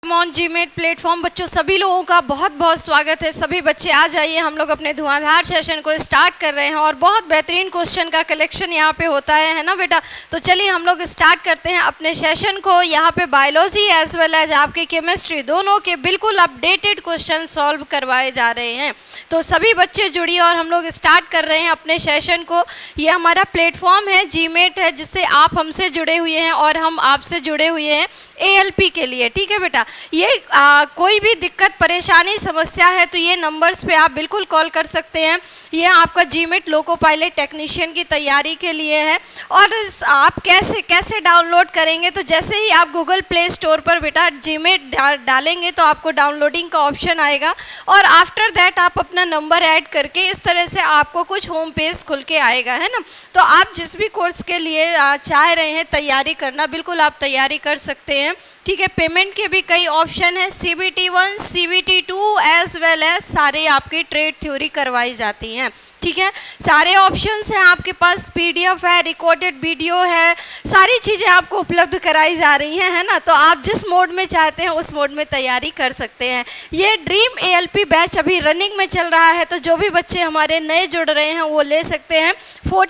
On GMAT platform बच्चों सभी लोगों का बहुत बहुत स्वागत है। सभी बच्चे आ जाइए, हम लोग अपने धुआंधार सेशन को स्टार्ट कर रहे हैं और बहुत बेहतरीन क्वेश्चन का कलेक्शन यहाँ पे होता है ना बेटा। तो चलिए हम लोग स्टार्ट करते हैं अपने सेशन को। यहाँ पे बायोलॉजी एज वेल एज आपके केमिस्ट्री दोनों के बिल्कुल अपडेटेड क्वेश्चन सॉल्व करवाए जा रहे हैं। तो सभी बच्चे जुड़िए और हम लोग स्टार्ट कर रहे हैं अपने सेशन को। ये हमारा प्लेटफॉर्म है, जीमेट है, जिससे आप हमसे जुड़े हुए हैं और हम आपसे जुड़े हुए हैं ALP के लिए। ठीक है बेटा, ये कोई भी दिक्कत परेशानी समस्या है तो ये नंबर्स पे आप बिल्कुल कॉल कर सकते हैं। ये आपका जीमेट लोको पायलट टेक्नीशियन की तैयारी के लिए है। और आप कैसे डाउनलोड करेंगे, तो जैसे ही आप गूगल प्ले स्टोर पर बेटा जीमेट डालेंगे तो आपको डाउनलोडिंग का ऑप्शन आएगा और आफ्टर दैट आप अपना नंबर ऐड करके इस तरह से आपको कुछ होम पेज खुल के आएगा, है ना। तो आप जिस भी कोर्स के लिए चाह रहे हैं तैयारी करना, बिल्कुल आप तैयारी कर सकते हैं। ठीक है, पेमेंट के भी कई ऑप्शन है, CBT 1 CBT 2 as well as सारे आपकी ट्रेड थ्योरी करवाई जाती हैं। ठीक है, सारे ऑप्शंस हैं आपके पास, PDF है, रिकॉर्डेड वीडियो है, सारी चीज़ें आपको उपलब्ध कराई जा रही हैं, है ना। तो आप जिस मोड में चाहते हैं उस मोड में तैयारी कर सकते हैं। ये ड्रीम ALP बैच अभी रनिंग में चल रहा है, तो जो भी बच्चे हमारे नए जुड़ रहे हैं वो ले सकते हैं।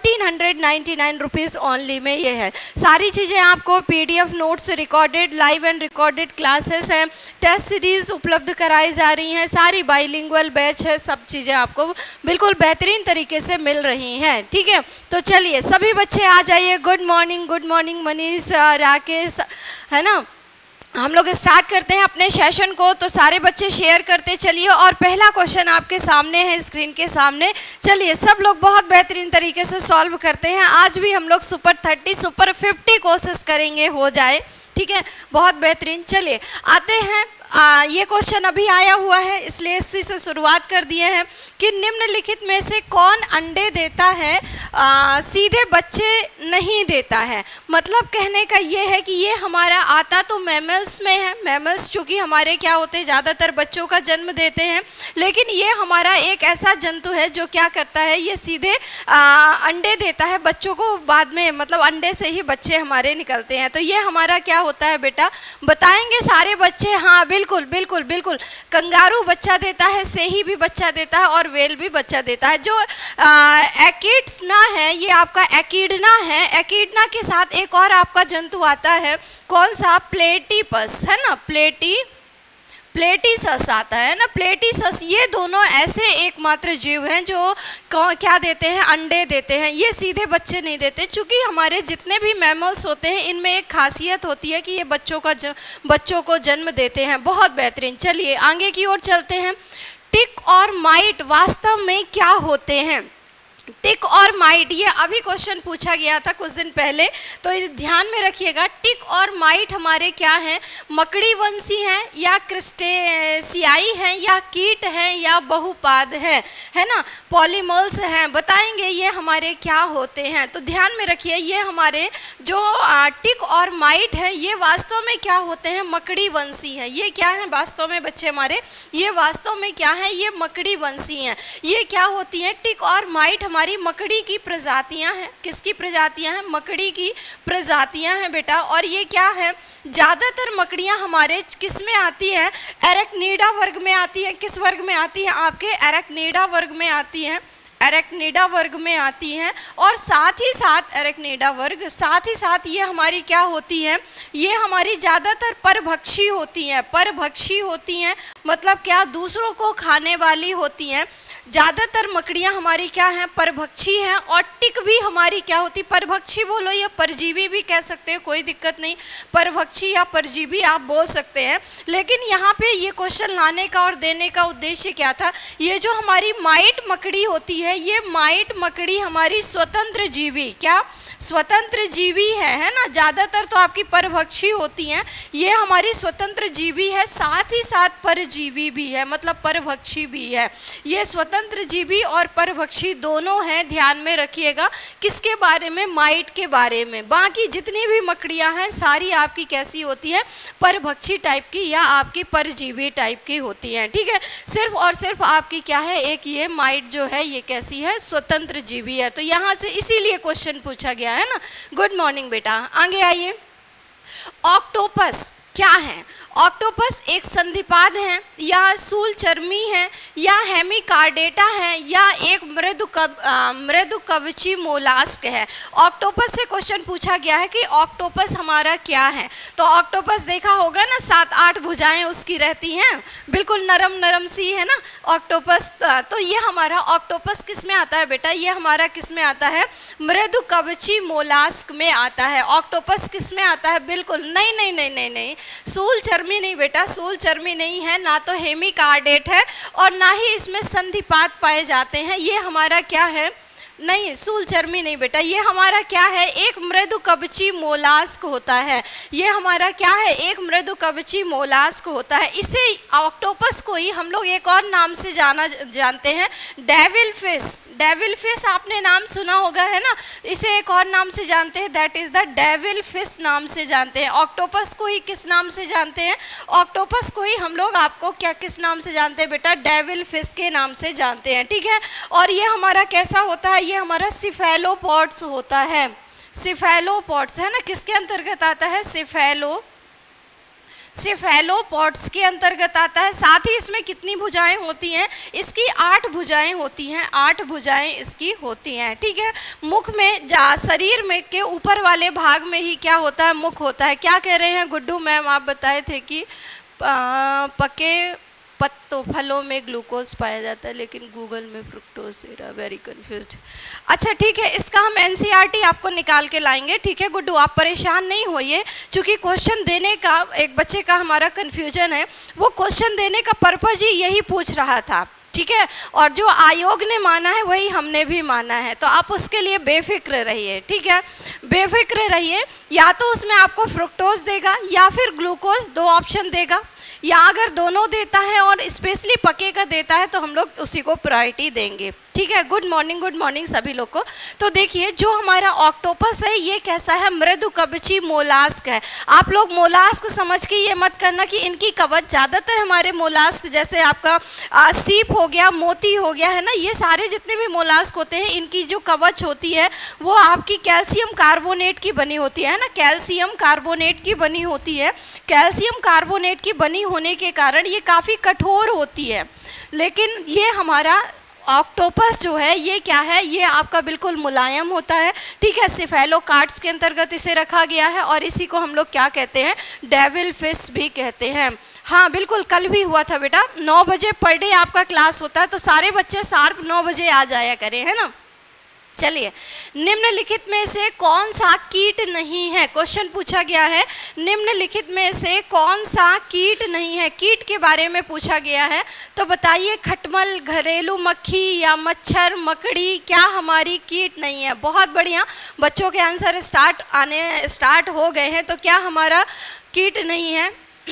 1499 रुपीज़ ओनली में ये है। सारी चीज़ें आपको PDF notes, recorded live and recorded classes हैं, टेस्ट सीरीज़ उपलब्ध कराई जा रही हैं, सारी बाइलिंगुअल बैच है, सब चीज़ें आपको बिल्कुल बेहतरीन तरीके से मिल रही हैं। ठीक है, तो चलिए सभी बच्चे आ जाइए। गुड मॉर्निंग मनीष, राकेश, है ना। हम लोग स्टार्ट करते हैं अपने सेशन को। तो सारे बच्चे शेयर करते चलिए और पहला क्वेश्चन आपके सामने है, स्क्रीन के सामने। चलिए सब लोग बहुत बेहतरीन तरीके से सॉल्व करते हैं। आज भी हम लोग सुपर 30 सुपर 50 कोशिश करेंगे हो जाए। ठीक है, बहुत बेहतरीन। चलिए आते हैं, ये क्वेश्चन अभी आया हुआ है इसलिए इसी से शुरुआत कर दिए हैं कि निम्नलिखित में से कौन अंडे देता है, सीधे बच्चे नहीं देता है। मतलब कहने का ये है कि ये हमारा आता तो मैमल्स में है। मैमल्स चूँकि हमारे क्या होते हैं, ज़्यादातर बच्चों का जन्म देते हैं, लेकिन ये हमारा एक ऐसा जंतु है जो क्या करता है, ये सीधे अंडे देता है बच्चों को। बाद में मतलब अंडे से ही बच्चे हमारे निकलते हैं। तो ये हमारा क्या होता है बेटा, बताएंगे सारे बच्चे। हाँ बिल्कुल। कंगारू बच्चा देता है, सेही भी बच्चा देता है और वेल भी बच्चा देता है। जो एकिड्ना है ये आपका एकिडना है। एकिडना के साथ एक और आपका जंतु आता है, कौन सा, प्लेटिपस, है ना। प्लेटिसस आता है ना, प्लेटिसस। ये दोनों ऐसे एकमात्र जीव हैं जो क्या देते हैं, अंडे देते हैं। ये सीधे बच्चे नहीं देते, क्योंकि हमारे जितने भी मैमल्स होते हैं इनमें एक खासियत होती है कि ये बच्चों को जन्म देते हैं। बहुत बेहतरीन। चलिए आगे की ओर चलते हैं। टिक और माइट वास्तव में क्या होते हैं। टिक और माइट, ये अभी क्वेश्चन पूछा गया था कुछ दिन पहले, तो इस ध्यान में रखिएगा। टिक और माइट हमारे क्या हैं, मकड़ी वंशी हैं या क्रिस्टेशियाई हैं या कीट हैं या बहुपाद हैं, है ना, पॉलीमर्स हैं। बताएंगे ये हमारे क्या होते हैं। तो ध्यान में रखिए, ये हमारे जो टिक और माइट हैं ये वास्तव में क्या होते हैं, मकड़ी वंशी हैं। ये क्या है वास्तव में बच्चे हमारे, ये वास्तव में क्या है, ये मकड़ी वंशी हैं। ये क्या होती हैं, टिक और माइट हमारी मकड़ी की प्रजातियां हैं। किसकी प्रजातियां हैं, मकड़ी की प्रजातियां हैं बेटा। और ये क्या है, ज़्यादातर मकड़ियां हमारे किस में आती हैं, एरेक्निडा वर्ग में आती हैं। किस वर्ग में आती हैं, आपके एरेक्निडा वर्ग में आती हैं। एरेक्निडा वर्ग में आती हैं। और साथ ही साथ एरेक्निडा वर्ग, साथ ही साथ ये हमारी क्या होती हैं, ये हमारी ज़्यादातर परभक्षी होती हैं। परभक्षी होती हैं मतलब क्या, दूसरों को खाने वाली होती हैं। ज़्यादातर मकड़ियाँ हमारी क्या हैं, परभक्षी हैं। और टिक भी हमारी क्या होती, परभक्षी बोलो या परजीवी भी कह सकते हो, कोई दिक्कत नहीं, परभक्षी या परजीवी आप बोल सकते हैं। लेकिन यहाँ पे ये क्वेश्चन लाने का और देने का उद्देश्य क्या था, ये जो हमारी माइट मकड़ी होती है, ये माइट मकड़ी हमारी स्वतंत्र जीवी, क्या स्वतंत्र जीवी है ना। ज़्यादातर तो आपकी परभक्षी होती हैं, ये हमारी स्वतंत्र जीवी है, साथ ही साथ परजीवी भी है, मतलब परभक्षी भी है। ये स्वतंत्र जीवी और परभक्षी दोनों हैं, ध्यान में रखिएगा। किसके बारे में, माइट के बारे में। बाकी जितनी भी मकड़ियां हैं सारी आपकी कैसी होती है, परभक्षी टाइप की या आपकी परजीवी टाइप की होती हैं। ठीक है, सिर्फ और सिर्फ आपकी क्या है, एक ये माइट जो है ये कैसी है, स्वतंत्र जीवी है। तो यहाँ से इसीलिए क्वेश्चन पूछा गया है ना। गुड मॉर्निंग बेटा, आगे आइए। ऑक्टोपस क्या है, ऑक्टोपस एक संधिपाद है या शूलचर्मी है या हेमिकार्डेटा है या एक मृदुकवची मोलास्क है। ऑक्टोपस से क्वेश्चन पूछा गया है कि ऑक्टोपस हमारा क्या है। तो ऑक्टोपस देखा होगा ना, 7-8 भुजाएं उसकी रहती हैं, बिल्कुल नरम नरम सी है ना ऑक्टोपस। तो ये हमारा ऑक्टोपस किस में आता है बेटा, ये हमारा किस में आता है, मृदुकवची मोलास्क में आता है। ऑक्टोपस किस में आता है, बिल्कुल नहीं नहीं नहीं नहीं नहीं, शूलचर्मी नहीं बेटा, शूलचर्मी नहीं है, ना तो हेमिकार्डेट है और ना ही इसमें संधिपाद पाए जाते हैं। ये हमारा क्या है, नहीं शूलचर्मी नहीं बेटा, ये हमारा क्या है, एक मृदुकवची मोलास्क होता है। ये हमारा क्या है, एक मृदुकवची मोलास्क होता है। इसे ऑक्टोपस को ही हम लोग एक और नाम से जानते हैं, डेविल फिश। डेविल फिश आपने नाम सुना होगा है ना, इसे एक और नाम से जानते हैं, that is the devil fish नाम से जानते हैं। ऑक्टोपस को ही किस नाम से जानते हैं, ऑक्टोपस को ही हम लोग आपको क्या किस नाम से जानते हैं बेटा, डेविल फिश के नाम से जानते हैं, ठीक है। और ये हमारा कैसा होता है, ये हमारा सिफेलोपॉड्स होता है। सिफेलोपॉड्स है ना, किसके अंतर्गत आता है, सिफेलोपॉड्स के अंतर्गत आता है। साथ ही इसमें कितनी भुजाएं होती हैं, इसकी 8 भुजाएं होती हैं, 8 भुजाएं इसकी होती हैं, ठीक है। मुख में शरीर में के ऊपर वाले भाग में ही क्या होता है, मुख होता है। क्या कह रहे हैं गुड्डू मैम, आप बताए थे कि पके पत्तों फलों में ग्लूकोज पाया जाता है, लेकिन गूगल में फ्रुक्टोज दे रहा है, वेरी कंफ्यूज्ड। अच्छा ठीक है, इसका हम एनसीईआरटी आपको निकाल के लाएंगे, ठीक है गुड्डू, आप परेशान नहीं होइए। चूँकि क्वेश्चन देने का एक बच्चे का हमारा कन्फ्यूजन है, वो क्वेश्चन देने का पर्पज़ ही यही पूछ रहा था, ठीक है। और जो आयोग ने माना है वही हमने भी माना है, तो आप उसके लिए बेफिक्र रहिए, ठीक है, बेफिक्र रहिए। या तो उसमें आपको फ्रुक्टोज देगा या फिर ग्लूकोज, 2 ऑप्शन देगा, या अगर दोनों देता है और स्पेशली पके का देता है तो हम लोग उसी को प्रायोरिटी देंगे, ठीक है। गुड मॉर्निंग सभी लोग को। तो देखिए जो हमारा ऑक्टोपस है ये कैसा है, मृदुकवची मोलास्क है। आप लोग मोलास्क समझ के ये मत करना कि इनकी कवच, ज़्यादातर हमारे मोलास्क जैसे आपका सीप हो गया, मोती हो गया है ना, ये सारे जितने भी मोलास्क होते हैं इनकी जो कवच होती है वो आपकी कैल्शियम कार्बोनेट की बनी होती है ना, कैल्शियम कार्बोनेट की बनी होती है। कैल्शियम कार्बोनेट की बनी होने के कारण ये काफ़ी कठोर होती है। लेकिन ये हमारा ऑक्टोपस जो है ये क्या है, ये आपका बिल्कुल मुलायम होता है, ठीक है। सिफेलोकार्ड्स के अंतर्गत इसे रखा गया है और इसी को हम लोग क्या कहते हैं, डेविल फिश भी कहते हैं। हाँ बिल्कुल, कल भी हुआ था बेटा, 9 बजे पर डे आपका क्लास होता है, तो सारे बच्चे शार्प 9 बजे आ जाया करें, है ना। चलिए, निम्नलिखित में से कौन सा कीट नहीं है, क्वेश्चन पूछा गया है, निम्नलिखित में से कौन सा कीट नहीं है, कीट के बारे में पूछा गया है। तो बताइए, खटमल, घरेलू मक्खी या मच्छर, मकड़ी, क्या हमारी कीट नहीं है। बहुत बढ़िया, बच्चों के आंसर स्टार्ट हो गए हैं। तो क्या हमारा कीट नहीं है,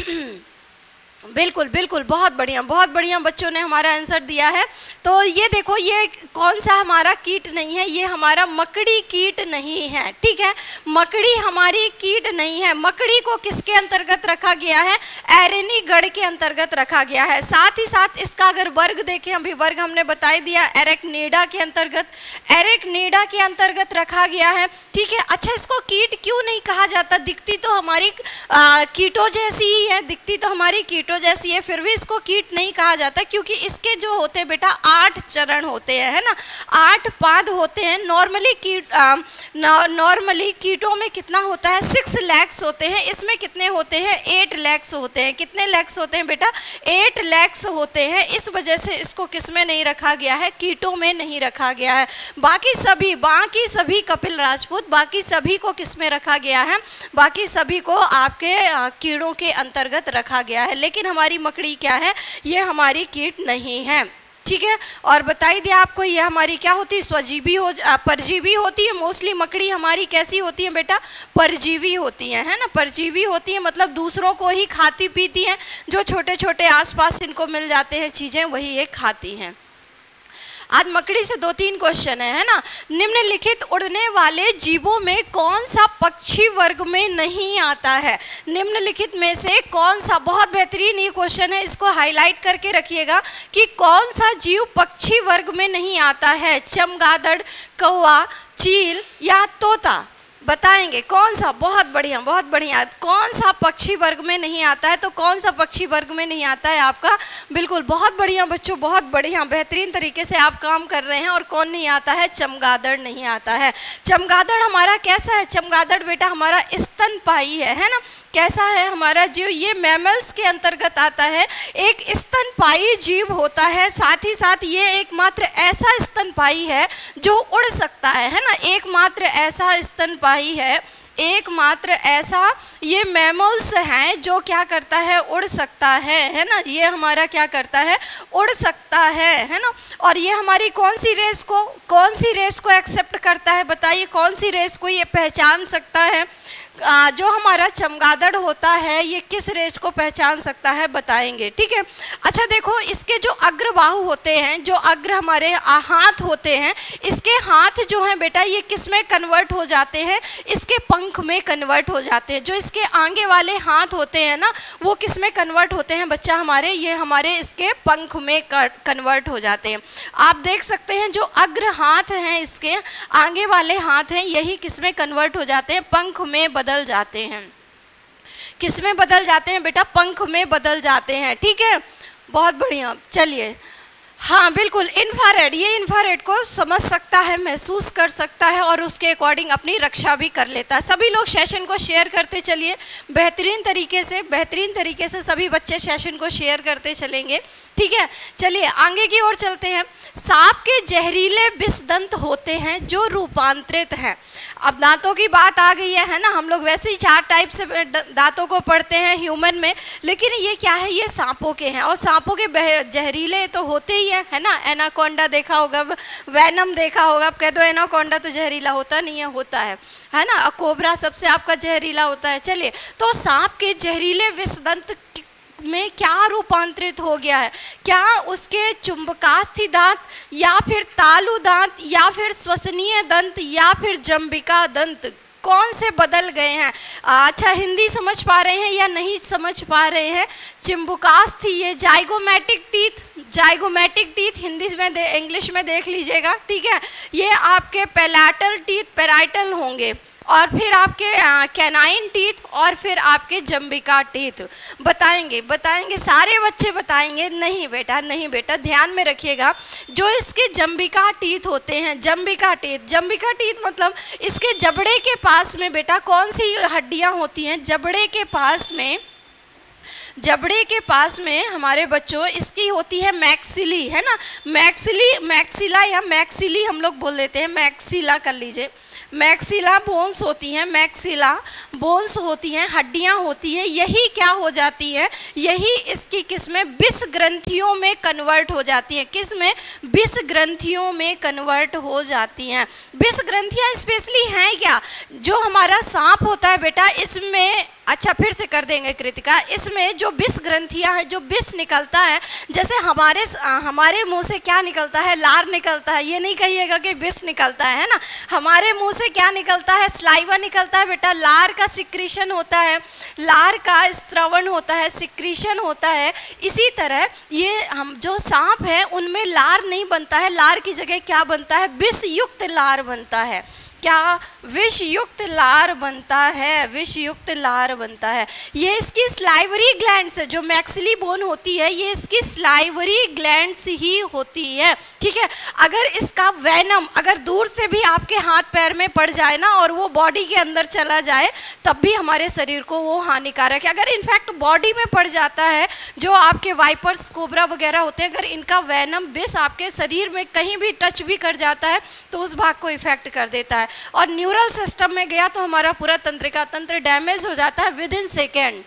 बिल्कुल बिल्कुल, बहुत बढ़िया बच्चों ने हमारा आंसर दिया है। तो ये देखो, ये कौन सा हमारा कीट नहीं है, ये हमारा मकड़ी कीट नहीं है, ठीक है। मकड़ी हमारी कीट नहीं है। मकड़ी को किसके अंतर्गत रखा गया है, एरेनीगण के अंतर्गत रखा गया है। साथ ही साथ इसका अगर वर्ग देखें, अभी वर्ग हमने बता दिया, एरेक्निडा के अंतर्गत रखा गया है, ठीक है। अच्छा, इसको कीट क्यों नहीं कहा जाता, दिखती तो हमारी कीटों जैसी ही है, दिखती तो हमारी कीटों जैसी है, फिर भी इसको कीट नहीं कहा जाता, क्योंकि इसके जो होते हैं बेटा 8 चरण होते हैं, है ना, 8 पाद होते हैं। नॉर्मली कीटों में कितना होता है, 6 लेग्स होते हैं, इसमें कितने होते हैं, 8 लेग्स होते हैं। कितने लेग्स होते हैं बेटा, 8 लेग्स होते हैं। इस वजह से इसको किस में नहीं रखा गया है, कीटों में नहीं रखा गया है। बाकी सभी कपिल राजपूत, बाकी सभी को किस में रखा गया है, बाकी सभी को आपके कीड़ों के अंतर्गत रखा गया है। लेकिन हमारी मकड़ी क्या है, ये हमारी कीट नहीं है, ठीक है। और बताई दिया आपको, ये हमारी क्या होती है, स्वजीवी परजीवी होती है। मोस्टली मकड़ी हमारी कैसी होती है बेटा, परजीवी होती है ना, परजीवी होती है, मतलब दूसरों को ही खाती पीती हैं। जो छोटे छोटे आसपास इनको मिल जाते हैं चीज़ें, वही ये खाती हैं। आज मकड़ी से 2-3 क्वेश्चन है ना। निम्नलिखित उड़ने वाले जीवों में कौन सा पक्षी वर्ग में नहीं आता है, निम्नलिखित में से कौन सा, बहुत बेहतरीन ये क्वेश्चन है, इसको हाईलाइट करके रखिएगा कि कौन सा जीव पक्षी वर्ग में नहीं आता है। चमगादड़, कौवा, चील या तोता। बताएंगे कौन सा, बहुत बढ़िया बहुत बढ़िया, कौन सा पक्षी वर्ग में नहीं आता है, तो कौन सा पक्षी वर्ग में नहीं आता है आपका, बिल्कुल बहुत बढ़िया बच्चों, बहुत बढ़िया, बेहतरीन तरीके से आप काम कर रहे हैं। और कौन नहीं आता है, चमगादड़ नहीं आता है। चमगादड़ हमारा कैसा है, चमगादड़ बेटा हमारा स्तनपायी है ना, कैसा है हमारा जीव, ये मैमल्स के अंतर्गत आता है, एक स्तनपायी जीव होता है, साथ ही साथ ये एकमात्र ऐसा स्तनपायी है जो उड़ सकता है ना, एकमात्र ऐसा स्तनपायी है, एकमात्र ऐसा ये मैमल्स हैं जो क्या करता है, उड़ सकता है ना, ये हमारा क्या करता है, उड़ सकता है ना। और ये हमारी कौन सी रेस को एक्सेप्ट करता है, बताइए कौन सी रेस को ये पहचान सकता है, जो हमारा चमगादड़ होता है ये किस रेस को पहचान सकता है, बताएंगे, ठीक है। अच्छा देखो, इसके जो अग्रबाहु होते हैं, जो अग्र हमारे हाथ होते हैं, इसके हाथ जो हैं बेटा ये किस में कन्वर्ट हो जाते हैं, इसके पंख में कन्वर्ट हो जाते हैं। जो इसके आगे वाले हाथ होते हैं ना, वो किस में कन्वर्ट होते हैं बच्चा हमारे, ये हमारे इसके पंख में कन्वर्ट हो जाते हैं। आप देख सकते हैं जो अग्र हाथ हैं, इसके आगे वाले हाथ हैं, यही किस में कन्वर्ट हो जाते हैं, पंख में बदल जाते हैं। किस में बदल जाते हैं बेटा, पंख में बदल जाते हैं, ठीक है, बहुत बढ़िया। चलिए, हाँ बिल्कुल, इंफ्रारेड, ये इंफ्रारेड को समझ सकता है, महसूस कर सकता है और उसके अकॉर्डिंग अपनी रक्षा भी कर लेता है। सभी लोग सेशन को शेयर करते चलिए, बेहतरीन तरीके से सभी बच्चे सेशन को शेयर करते चलेंगे, ठीक है। चलिए आगे की ओर चलते हैं। सांप के जहरीले विषदंत होते हैं जो रूपांतरित हैं। अब दांतों की बात आ गई है ना, हम लोग वैसे ही 4 टाइप से दांतों को पढ़ते हैं ह्यूमन में, लेकिन ये क्या है, ये सांपों के हैं, और सांपों के जहरीले तो होते ही है ना। एनाकोंडा देखा होगा, वैनम देखा होगा, आप कह दो एनाकोंडा तो जहरीला होता नहीं है, होता है ना। कोबरा सबसे आपका जहरीला होता है। चलिए, तो सांप के जहरीले विषदंत में क्या रूपांतरित हो गया है, क्या उसके चुंबकास्थि दांत या फिर तालु दांत या फिर श्वसनीय दंत या फिर जंबिका दंत कौन से बदल गए हैं। अच्छा, हिंदी समझ पा रहे हैं या नहीं समझ पा रहे हैं। चिंबुकास्थि, ये जाइगोमेटिक टीथ हिंदी में इंग्लिश में देख लीजिएगा, ठीक है। ये आपके पैलेटल टीथ, पैराइटल होंगे, और फिर आपके कैनाइन टीथ, और फिर आपके जंबिका टीथ। बताएंगे सारे बच्चे बताएंगे। नहीं बेटा ध्यान में रखिएगा, जो इसके जंबिका टीथ होते हैं, जंबिका टीथ मतलब इसके जबड़े के पास में बेटा कौन सी हड्डियां होती हैं, जबड़े के पास में हमारे बच्चों इसकी होती है मैक्सिली, है ना। मैक्सिला या मैक्सिली हम लोग बोल देते हैं, मैक्सिला कर लीजिए। मैक्सिला बोन्स होती हैं, हड्डियां होती हैं, यही क्या हो जाती है, यही इसकी किसमें, विष ग्रंथियों में कन्वर्ट हो जाती हैं। किसमें, विष ग्रंथियों में कन्वर्ट हो जाती हैं। विष ग्रंथियां स्पेशली हैं क्या, जो हमारा सांप होता है बेटा, इसमें, अच्छा फिर से कर देंगे कृतिका, इसमें जो विष ग्रंथियां हैं, जो विष निकलता है, जैसे हमारे मुंह से क्या निकलता है, लार निकलता है, ये नहीं कहिएगा कि विष निकलता है ना। हमारे मुंह से क्या निकलता है, स्लाइवा निकलता है बेटा, लार का सिक्रीशन होता है, लार का स्त्रवण होता है, सिक्रीशन होता है। इसी तरह ये हम जो सांप है उनमें लार नहीं बनता है, लार की जगह क्या बनता है, विष युक्त लार बनता है। क्या, विष युक्त लार बनता है, ये इसकी स्लाइवरी ग्लैंड से, जो मैक्सिली बोन होती है ये इसकी स्लाइवरी ग्लैंड से ही होती है, ठीक है। अगर इसका वैनम अगर दूर से भी आपके हाथ पैर में पड़ जाए ना, और वो बॉडी के अंदर चला जाए, तब भी हमारे शरीर को वो हानिकारक है। अगर इनफैक्ट बॉडी में पड़ जाता है, जो आपके वाइपर्स, कोबरा वगैरह होते हैं, अगर इनका वैनम विष आपके शरीर में कहीं भी टच भी कर जाता है तो उस भाग को इफेक्ट कर देता है, और न्यूरल सिस्टम में गया तो हमारा पूरा तंत्रिका तंत्र डैमेज हो जाता है विदिन सेकेंड,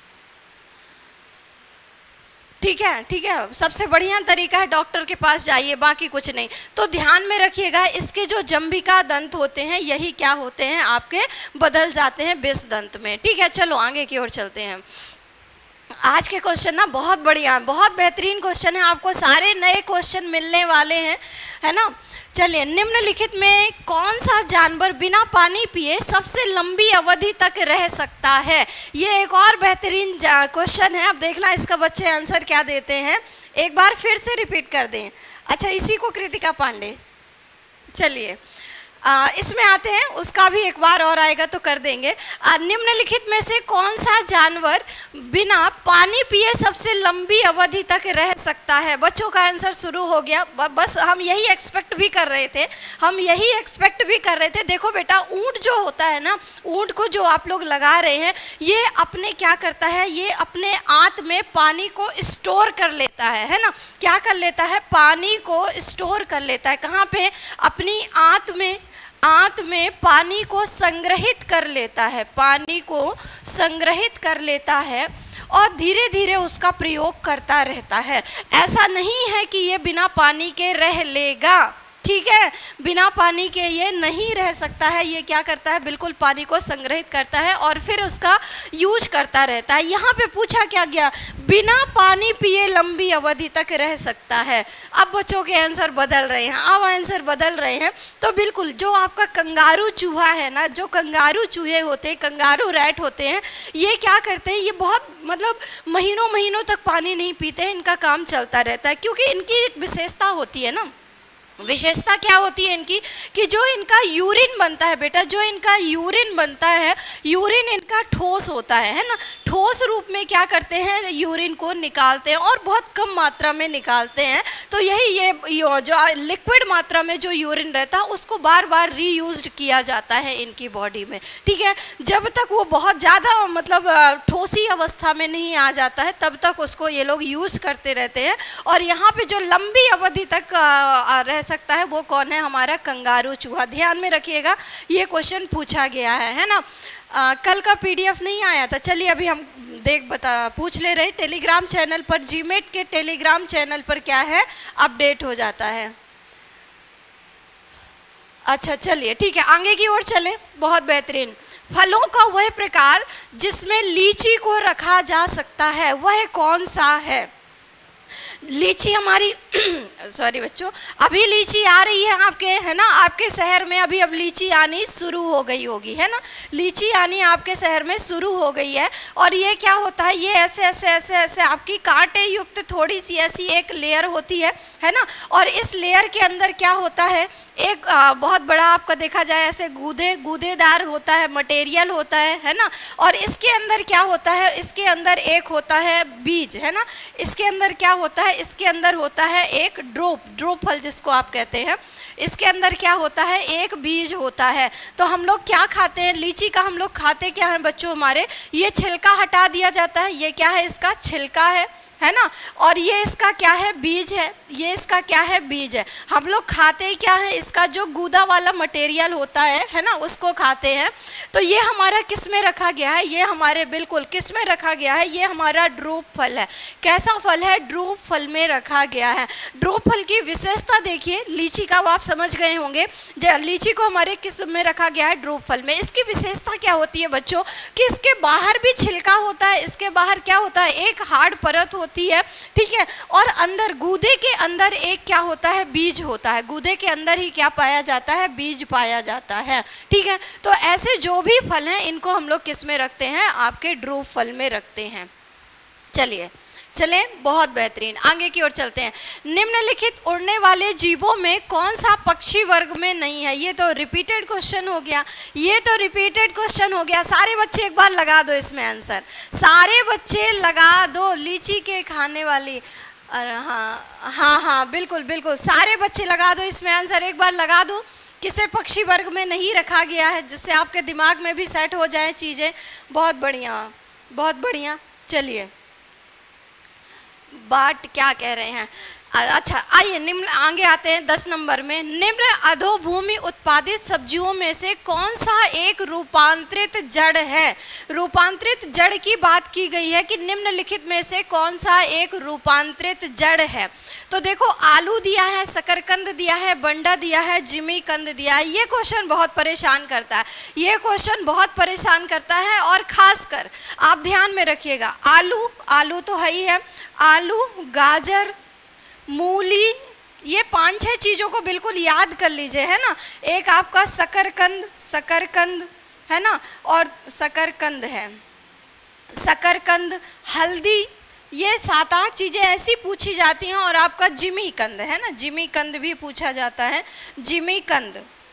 ठीक है। सबसे बढ़िया तरीका है डॉक्टर के पास जाइए, बाकी कुछ नहीं। तो ध्यान में रखिएगा, इसके जो जंबिका दंत होते हैं यही क्या होते हैं, आपके बदल जाते हैं विष दंत में, ठीक है। चलो आगे की ओर चलते हैं। आज के क्वेश्चन ना बहुत बढ़िया, बहुत बेहतरीन क्वेश्चन है, आपको सारे नए क्वेश्चन मिलने वाले हैं, है ना। चलिए, निम्नलिखित में कौन सा जानवर बिना पानी पिए सबसे लंबी अवधि तक रह सकता है। ये एक और बेहतरीन क्वेश्चन है, अब देखना इसका बच्चे आंसर क्या देते हैं, एक बार फिर से रिपीट कर दें। अच्छा, इसी को कृतिका पांडे, चलिए इसमें आते हैं, उसका भी एक बार और आएगा तो कर देंगे। निम्नलिखित में से कौन सा जानवर बिना पानी पिए सबसे लंबी अवधि तक रह सकता है? बच्चों का आंसर शुरू हो गया। बस हम यही एक्सपेक्ट भी कर रहे थे, देखो बेटा, ऊंट जो होता है ना, ऊंट को जो आप लोग लगा रहे हैं, ये अपने क्या करता है, ये अपने आंत में पानी को स्टोर कर लेता है ना। क्या कर लेता है? पानी को स्टोर कर लेता है। कहाँ पे? अपनी आंत में पानी को संग्रहित कर लेता है, पानी को संग्रहित कर लेता है और धीरे धीरे उसका प्रयोग करता रहता है। ऐसा नहीं है कि ये बिना पानी के रह लेगा, ठीक है, बिना पानी के ये नहीं रह सकता है। ये क्या करता है? बिल्कुल पानी को संग्रहित करता है और फिर उसका यूज करता रहता है। यहाँ पे पूछा क्या गया? बिना पानी पिए लंबी अवधि तक रह सकता है। अब बच्चों के आंसर बदल रहे हैं, तो बिल्कुल जो आपका कंगारू चूहा है ना, जो कंगारू चूहे होते हैं, कंगारू रैट होते हैं, ये क्या करते हैं? ये बहुत मतलब महीनों तक पानी नहीं पीते हैं, इनका काम चलता रहता है, क्योंकि इनकी एक विशेषता होती है ना। विशेषता क्या होती है इनकी? कि जो इनका यूरिन बनता है बेटा, जो इनका यूरिन बनता है, यूरिन इनका ठोस होता है ना। ठोस रूप में क्या करते हैं? यूरिन को निकालते हैं और बहुत कम मात्रा में निकालते हैं। तो ये जो लिक्विड मात्रा में जो यूरिन रहता है, उसको बार बार रीयूज्ड किया जाता है इनकी बॉडी में, ठीक है। जब तक वो बहुत ज़्यादा मतलब ठोसी अवस्था में नहीं आ जाता है, तब तक उसको ये लोग यूज़ करते रहते हैं। और यहाँ पे जो लंबी अवधि तक रह सकता है, वो कौन है? हमारा कंगारू चूहा। ध्यान में रखिएगा, ये क्वेश्चन पूछा गया है ना। कल का PDF नहीं आया था, चलिए अभी हम पूछ ले रहे। टेलीग्राम चैनल पर, जीमेट के टेलीग्राम चैनल पर क्या है, अपडेट हो जाता है। अच्छा चलिए ठीक है, आगे की ओर चलें। बहुत बेहतरीन। फलों का वह प्रकार जिसमें लीची को रखा जा सकता है, वह कौन सा है? लीची हमारी सॉरी बच्चों, अभी लीची आ रही है आपके, है ना, आपके शहर में अभी अब लीची आनी शुरू हो गई होगी, है ना। लीची आनी आपके शहर में शुरू हो गई है। और ये क्या होता है? ये ऐसे ऐसे ऐसे ऐसे आपकी कांटे युक्त थोड़ी सी ऐसी एक लेयर होती है ना। और इस लेयर के अंदर क्या होता है? एक बहुत बड़ा आपका देखा जाए ऐसे गूदेदार होता है, मटेरियल होता है ना। और इसके अंदर क्या होता है? इसके अंदर एक होता है बीज, है ना। इसके अंदर क्या होता है? इसके अंदर होता है एक ड्रोप फल जिसको आप कहते हैं। इसके अंदर क्या होता है? एक बीज होता है। तो हम लोग क्या खाते हैं? लीची का हम लोग खाते क्या हैं बच्चों? हमारे ये छिलका हटा दिया जाता है। ये क्या है? इसका छिलका है ना। और ये इसका क्या है? बीज है। ये इसका क्या है? बीज है। हम लोग खाते क्या है? इसका जो गूदा वाला मटेरियल होता है ना, उसको खाते हैं। तो ये हमारा किस में रखा गया है? ये हमारे बिल्कुल किस में रखा गया है? ये हमारा ड्रूप फल है। कैसा फल है? ड्रूप फल में रखा गया है। ड्रूप फल की विशेषता देखिए, लीची का आप समझ गए होंगे। लीची को हमारे किस में रखा गया है? ड्रूप फल में। इसकी विशेषता क्या होती है बच्चों? कि इसके बाहर भी छिलका होता है। इसके बाहर क्या होता है? एक हार्ड परत होती है, ठीक है। और अंदर गूदे के अंदर एक क्या होता है? बीज होता है। गूदे के अंदर ही क्या पाया जाता है? बीज पाया जाता है, ठीक है। तो ऐसे जो भी फल हैं, इनको हम लोग किस में रखते हैं? आपके ड्रूप फल में रखते हैं। चलें, बहुत बेहतरीन, आगे की ओर चलते हैं। निम्नलिखित उड़ने वाले जीवों में कौन सा पक्षी वर्ग में नहीं है? ये तो रिपीटेड क्वेश्चन हो गया। सारे बच्चे एक बार लगा दो इसमें आंसर, सारे बच्चे लगा दो। लीची के खाने वाली, अरे हाँ बिल्कुल सारे बच्चे लगा दो इसमें आंसर, एक बार लगा दो। किसे पक्षी वर्ग में नहीं रखा गया है, जिससे आपके दिमाग में भी सेट हो जाए चीज़ें। बहुत बढ़िया। चलिए, बाट क्या कह रहे हैं? अच्छा आइए, निम्न आगे आते हैं 10 नंबर में। निम्न अधोभूमि उत्पादित सब्जियों में से कौन सा एक रूपांतरित जड़ है? रूपांतरित जड़ की बात की गई है कि निम्नलिखित में से कौन सा एक रूपांतरित जड़ है। तो देखो, आलू दिया है, शकरकंद दिया है, बंडा दिया है, जिमीकंद दिया है। ये क्वेश्चन बहुत परेशान करता है। और खासकर आप ध्यान में रखिएगा, आलू तो है ही है, आलू, गाजर, मूली, ये 5-6 चीज़ों को बिल्कुल याद कर लीजिए, है ना। एक आपका शकरकंद है ना, और शकरकंद है, शकरकंद, हल्दी, ये 7-8 चीज़ें ऐसी पूछी जाती हैं। और आपका जिमीकंद है ना, जिमीकंद भी पूछा जाता है, जिमीकंद,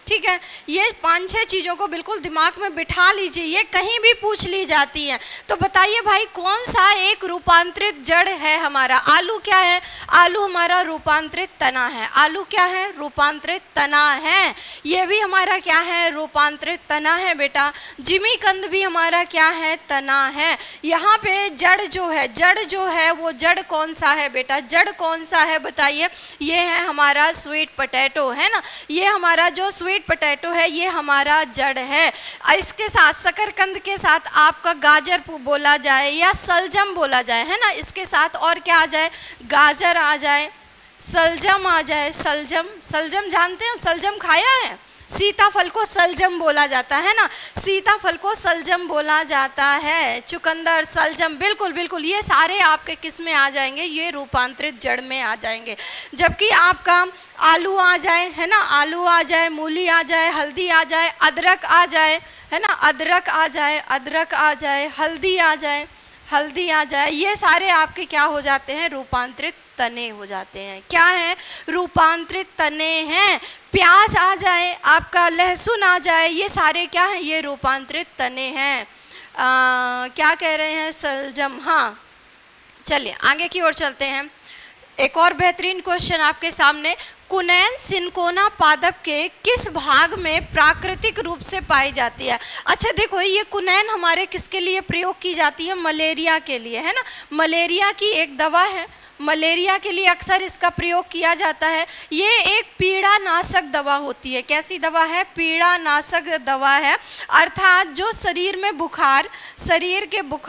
ठीक है, ये 5-6 चीज़ों को बिल्कुल दिमाग में बिठा लीजिए, ये कहीं भी पूछ ली जाती है। तो बताइए भाई कौन सा एक रूपांतरित जड़ है हमारा? आलू क्या है? आलू हमारा रूपांतरित तना है। आलू क्या है? रूपांतरित तना है। ये भी हमारा क्या है? रूपांतरित तना है बेटा। जिमीकंद भी हमारा क्या है? तना है। यहाँ पे जड़ जो है वो जड़ कौन सा है बेटा? जड़ कौन सा है बताइए? ये है हमारा स्वीट पोटैटो, है ना। ये हमारा जो स्वीट पोटैटो है ये हमारा जड़ है। इसके साथ शकरकंद के साथ आपका गाजर बोला जाए या सलजम बोला जाए, है ना। इसके साथ और क्या आ जाए? गाजर आ जाए, सलजम आ जाए। सलजम जानते हैं? सलजम खाया है? सीताफल को सलजम बोला जाता है ना, सीताफल को सलजम बोला जाता है। चुकंदर, सलजम, बिल्कुल बिल्कुल, ये सारे आपके किस में आ जाएंगे? ये रूपांतरित जड़ में आ जाएंगे। जबकि आपका आलू आ जाए, है ना, आलू आ जाए, मूली आ जाए, हल्दी आ जाए, अदरक आ जाए, है ना, अदरक आ जाए, अदरक आ जाए, हल्दी आ जाए, हल्दी आ जाए, ये सारे आपके क्या हो जाते हैं? रूपांतरित तने हो जाते हैं। क्या है? रूपांतरित तने हैं। प्याज आ जाए, आपका लहसुन आ जाए, ये सारे क्या हैं? ये रूपांतरित तने हैं। क्या कह रहे हैं? सलजम। हाँ, चलिए आगे की ओर चलते हैं। एक और बेहतरीन क्वेश्चन आपके सामने। कुनैन सिनकोना पादप के किस भाग में प्राकृतिक रूप से पाई जाती है? अच्छा देखो, ये कुनैन हमारे किसके लिए प्रयोग की जाती है? मलेरिया के लिए, है ना। मलेरिया की एक दवा है, मलेरिया के लिए अक्सर इसका प्रयोग किया जाता है। ये एक पीड़ानाशक दवा होती है। कैसी दवा है? पीड़ानाशक दवा है। अर्थात जो शरीर में बुखार, शरीर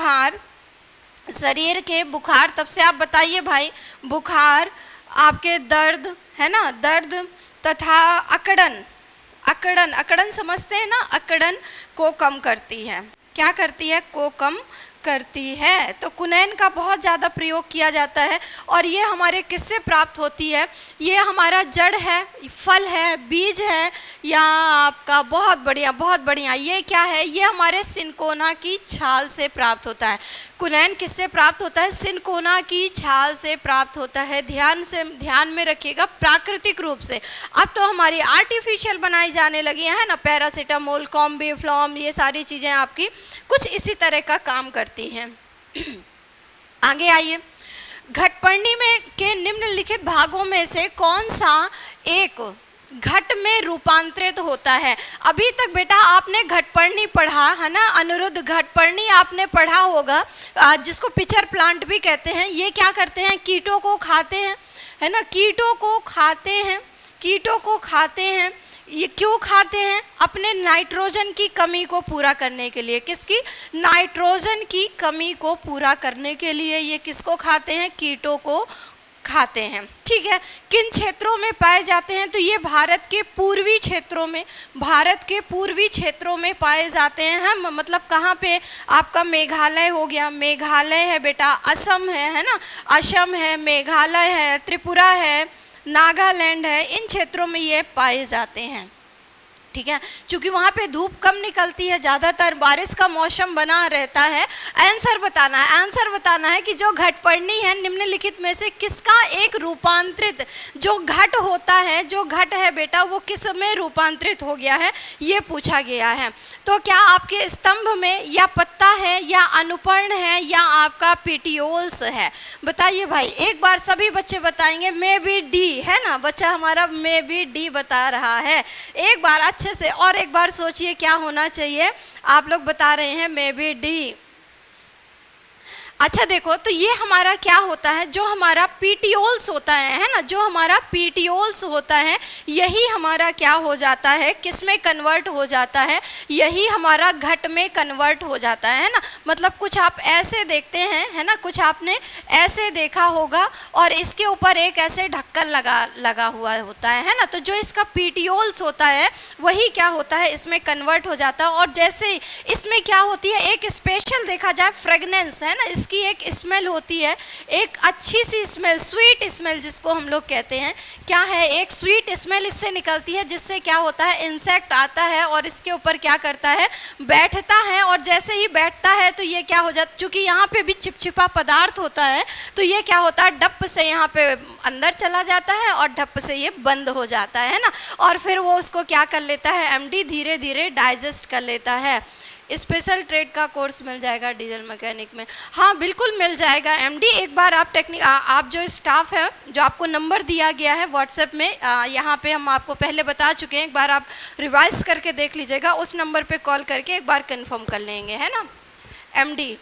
के बुखार, तब से आप बताइए भाई, बुखार, आपके दर्द, है ना, दर्द तथा अकड़न समझते हैं ना, अकड़न को कम करती है। क्या करती है? को कम करती है। तो कुनैन का बहुत ज़्यादा प्रयोग किया जाता है। और ये हमारे किससे प्राप्त होती है? ये हमारा जड़ है, फल है, बीज है, या आपका बहुत बढ़िया, ये क्या है? ये हमारे सिनकोना की छाल से प्राप्त होता है। कुनैन किससे प्राप्त होता है? सिनकोना की छाल से प्राप्त होता है। ध्यान में रखिएगा, प्राकृतिक रूप से। अब तो हमारी आर्टिफिशियल बनाई जाने लगी है ना, पैरासीटामोल, कॉम्बीफ्लॉम, ये सारी चीज़ें आपकी कुछ इसी तरह का काम करती हैं। आगे आइए। घटपर्णी में के निम्नलिखित भागों में से कौन सा एक घट में रूपांतरित होता है? अभी तक बेटा आपने घटपर्णी पढ़ा है ना, अनिरुद्ध, घटपर्णी आपने पढ़ा होगा, जिसको पिचर प्लांट भी कहते हैं। ये क्या करते हैं? कीटों को खाते हैं, है ना, कीटों को खाते हैं। ये क्यों खाते हैं? अपने नाइट्रोजन की कमी को पूरा करने के लिए। किसकी? नाइट्रोजन की कमी को पूरा करने के लिए ये किसको खाते हैं? कीटों को खाते हैं। ठीक है, किन क्षेत्रों में पाए जाते हैं? तो ये भारत के पूर्वी क्षेत्रों में पाए जाते हैं। मतलब कहाँ पे? आपका मेघालय हो गया, मेघालय है बेटा, असम है ना, असम है, मेघालय है, त्रिपुरा है, नागालैंड है, इन क्षेत्रों में ये पाए जाते हैं। ठीक है, क्योंकि वहाँ पे धूप कम निकलती है, ज़्यादातर बारिश का मौसम बना रहता है। आंसर बताना है कि जो घटपर्णी है निम्नलिखित में से किसका एक रूपांतरित जो घट होता है, जो घट है बेटा, वो किस में रूपांतरित हो गया है, ये पूछा गया है। तो क्या आपके स्तंभ में या पत्ता है या अनुपर्ण है या आपका पेटियोल्स है? बताइए भाई, एक बार सभी बच्चे बताएंगे। मे बी डी, है ना, बच्चा हमारा मे बी डी बता रहा है। एक बार अच्छे से और एक बार सोचिए क्या होना चाहिए। आप लोग बता रहे हैं मे बी डी। अच्छा देखो, तो ये हमारा क्या होता है? जो हमारा पीटियोल्स होता है ना, जो हमारा पीटियोल्स होता है, यही हमारा क्या हो जाता है? किस में कन्वर्ट हो जाता है? यही हमारा घट में कन्वर्ट हो जाता है ना। मतलब कुछ आप ऐसे देखते हैं, है ना, कुछ आपने ऐसे देखा होगा और इसके ऊपर एक ऐसे ढक्कन लगा हुआ होता है ना। तो जो इसका पीटियोल्स होता है वही क्या होता है? इसमें कन्वर्ट हो जाता है। और जैसे इसमें क्या होती है, एक स्पेशल देखा जाए फ्रेगनेंस, है ना, इसकी एक स्मेल होती है, एक अच्छी सी स्मेल, स्वीट स्मेल जिसको हम लोग कहते हैं। क्या है? एक स्वीट स्मेल इससे निकलती है, जिससे क्या होता है, इंसेक्ट आता है और इसके ऊपर क्या करता है, बैठता है। और जैसे ही बैठता है तो ये क्या हो जाता, चूँकि यहाँ पे भी चिपचिपा पदार्थ होता है, तो ये क्या होता है, डप से यहाँ पे अंदर चला जाता है और डप से ये बंद हो जाता है ना। और फिर वो उसको क्या कर लेता है, एमडी धीरे धीरे डाइजेस्ट कर लेता है। स्पेशल ट्रेड का कोर्स मिल जाएगा डीजल मैकेनिक में? हाँ बिल्कुल मिल जाएगा एमडी। एक बार आप आप जो स्टाफ है, जो आपको नंबर दिया गया है व्हाट्सएप में, यहाँ पे हम आपको पहले बता चुके हैं, एक बार आप रिवाइज करके देख लीजिएगा, उस नंबर पे कॉल करके एक बार कंफर्म कर लेंगे, है ना, एमडी।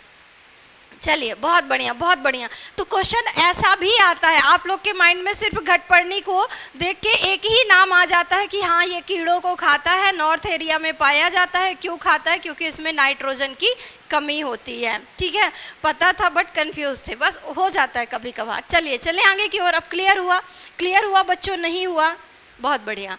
चलिए बहुत बढ़िया, बहुत बढ़िया। तो क्वेश्चन ऐसा भी आता है, आप लोग के माइंड में सिर्फ घटपर्णी को देख के एक ही नाम आ जाता है कि हाँ ये कीड़ों को खाता है, नॉर्थ एरिया में पाया जाता है। क्यों खाता है? क्योंकि इसमें नाइट्रोजन की कमी होती है। ठीक है, पता था बट कंफ्यूज थे, बस हो जाता है कभी कभार। चलिए चले आगे की ओर। अब क्लियर हुआ? क्लियर हुआ बच्चों? नहीं हुआ? बहुत बढ़िया।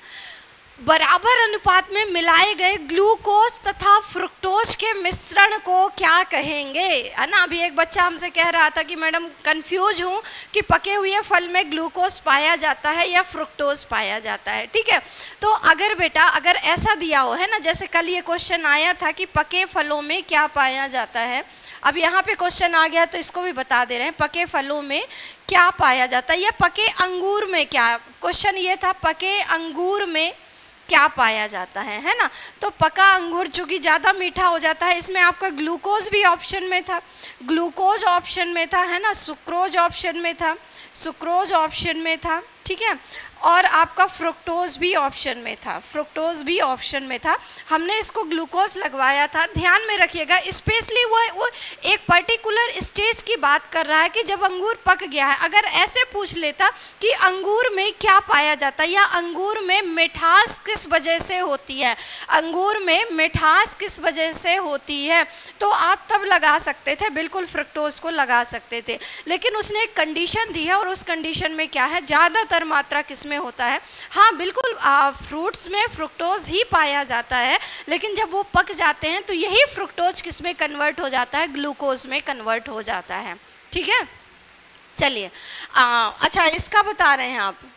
बराबर अनुपात में मिलाए गए ग्लूकोज तथा फ्रुक्टोज के मिश्रण को क्या कहेंगे? है ना, अभी एक बच्चा हमसे कह रहा था कि मैडम कंफ्यूज हूँ कि पके हुए फल में ग्लूकोज पाया जाता है या फ्रुक्टोज पाया जाता है। ठीक है, तो अगर बेटा अगर ऐसा दिया हो, है ना, जैसे कल ये क्वेश्चन आया था कि पके फलों में क्या पाया जाता है, अब यहाँ पे क्वेश्चन आ गया तो इसको भी बता दे रहे हैं, पके फलों में क्या पाया जाता है, या पके अंगूर में क्या, क्वेश्चन ये था पके अंगूर में क्या पाया जाता है ना। तो पका अंगूर चूँकि ज़्यादा मीठा हो जाता है, इसमें आपका ग्लूकोज भी ऑप्शन में था, ग्लूकोज ऑप्शन में था, है ना, सुक्रोज ऑप्शन में था, सुक्रोज ऑप्शन में था। ठीक है, और आपका फ्रुक्टोज भी ऑप्शन में था, फ्रुक्टोज भी ऑप्शन में था। हमने इसको ग्लूकोज लगवाया था। ध्यान में रखिएगा, स्पेशली वो एक पर्टिकुलर स्टेज की बात कर रहा है कि जब अंगूर पक गया है। अगर ऐसे पूछ लेता कि अंगूर में क्या पाया जाता है या अंगूर में मिठास किस वजह से होती है, अंगूर में मिठास किस वजह से होती है, तो आप तब लगा सकते थे, बिल्कुल फ्रुक्टोज को लगा सकते थे। लेकिन उसने एक कंडीशन दी है और उस कंडीशन में क्या है, ज़्यादातर मात्रा किस में होता है। हाँ बिल्कुल, फ्रूट्स में फ्रुक्टोज ही पाया जाता है, लेकिन जब वो पक जाते हैं तो यही फ्रुक्टोज किस में कन्वर्ट हो जाता है, ग्लूकोज में कन्वर्ट हो जाता है। ठीक है, चलिए अच्छा इसका बता रहे हैं आप,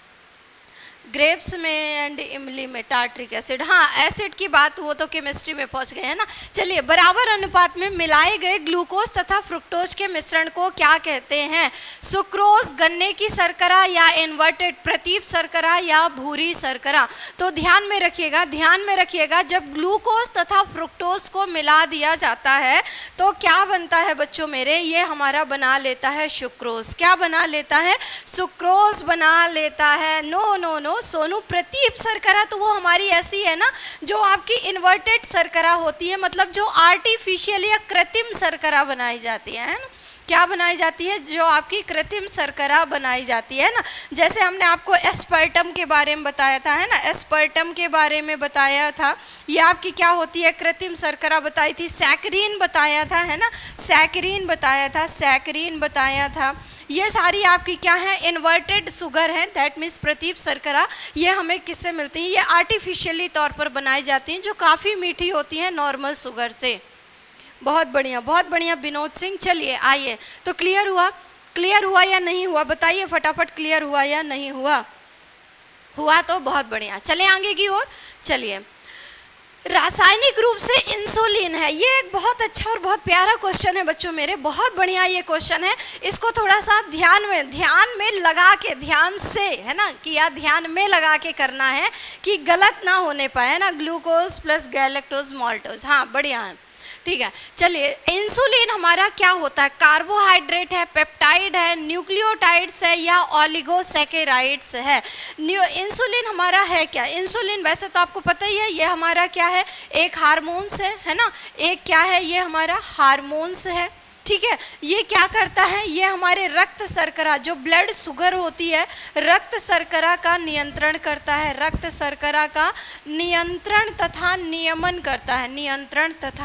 ग्रेप्स में एंड इमली में टार्ट्रिक एसिड, हाँ एसिड की बात, वो तो केमिस्ट्री में पहुंच गए हैं ना। चलिए, बराबर अनुपात में मिलाए गए ग्लूकोज तथा फ्रुक्टोज के मिश्रण को क्या कहते हैं? सुक्रोज, गन्ने की शर्करा या इन्वर्टेड प्रतीप शर्करा या भूरी शर्करा? तो ध्यान में रखिएगा, ध्यान में रखिएगा, जब ग्लूकोज तथा फ्रुक्टोज को मिला दिया जाता है तो क्या बनता है बच्चों मेरे, ये हमारा बना लेता है सुक्रोज। क्या बना लेता है? सुक्रोज बना लेता है। नो नो नो सोनू, प्रतीप शर्करा तो वो हमारी ऐसी है ना जो आपकी इन्वर्टेड शर्करा होती है, मतलब जो आर्टिफिशियल या कृत्रिम शर्करा बनाई जाती है ना। क्या बनाई जाती है? जो आपकी कृत्रिम शर्करा बनाई जाती है ना। जैसे हमने आपको एस्पर्टम के बारे में बताया था, है ना, एस्पर्टम के बारे में बताया था, ये आपकी क्या होती है, कृत्रिम शर्करा बताई थी। सैकरीन बताया था, है ना, सैकरीन बताया था, सैकरीन बताया था। ये सारी आपकी क्या है, इन्वर्टेड शुगर है, दैट मीन्स प्रतीप शर्करा। ये हमें किससे मिलती हैं? ये आर्टिफिशियली तौर पर बनाई जाती हैं, जो काफ़ी मीठी होती हैं नॉर्मल शुगर से। बहुत बढ़िया विनोद सिंह। चलिए आइए, तो क्लियर हुआ? क्लियर हुआ या नहीं हुआ बताइए फटाफट, क्लियर हुआ या नहीं हुआ? हुआ तो बहुत बढ़िया। चले आगे की ओर। चलिए, रासायनिक रूप से इंसुलिन है, ये एक बहुत अच्छा और बहुत प्यारा क्वेश्चन है बच्चों मेरे, बहुत बढ़िया ये क्वेश्चन है। इसको थोड़ा सा ध्यान में लगा के, ध्यान से, है ना, कि या ध्यान में लगा के करना है कि गलत ना होने पाए ना। ग्लूकोज प्लस गैलेक्टोज माल्टोज, हाँ बढ़िया है, ठीक है। चलिए, इंसुलिन हमारा क्या होता है? कार्बोहाइड्रेट है, पेप्टाइड है, न्यूक्लियोटाइड्स है या ऑलिगोसैकेराइड्स है? इंसुलिन हमारा है क्या? इंसुलिन वैसे तो आपको पता ही है, ये हमारा क्या है, एक हार्मोन्स है ना, एक क्या है, ये हमारा हार्मोन्स है। ठीक है, ये क्या करता है, ये हमारे रक्त शर्करा, जो ब्लड शुगर होती है, रक्त शर्करा का नियंत्रण करता है, रक्त शर्करा का नियंत्रण तथा नियमन करता है, नियंत्रण तथा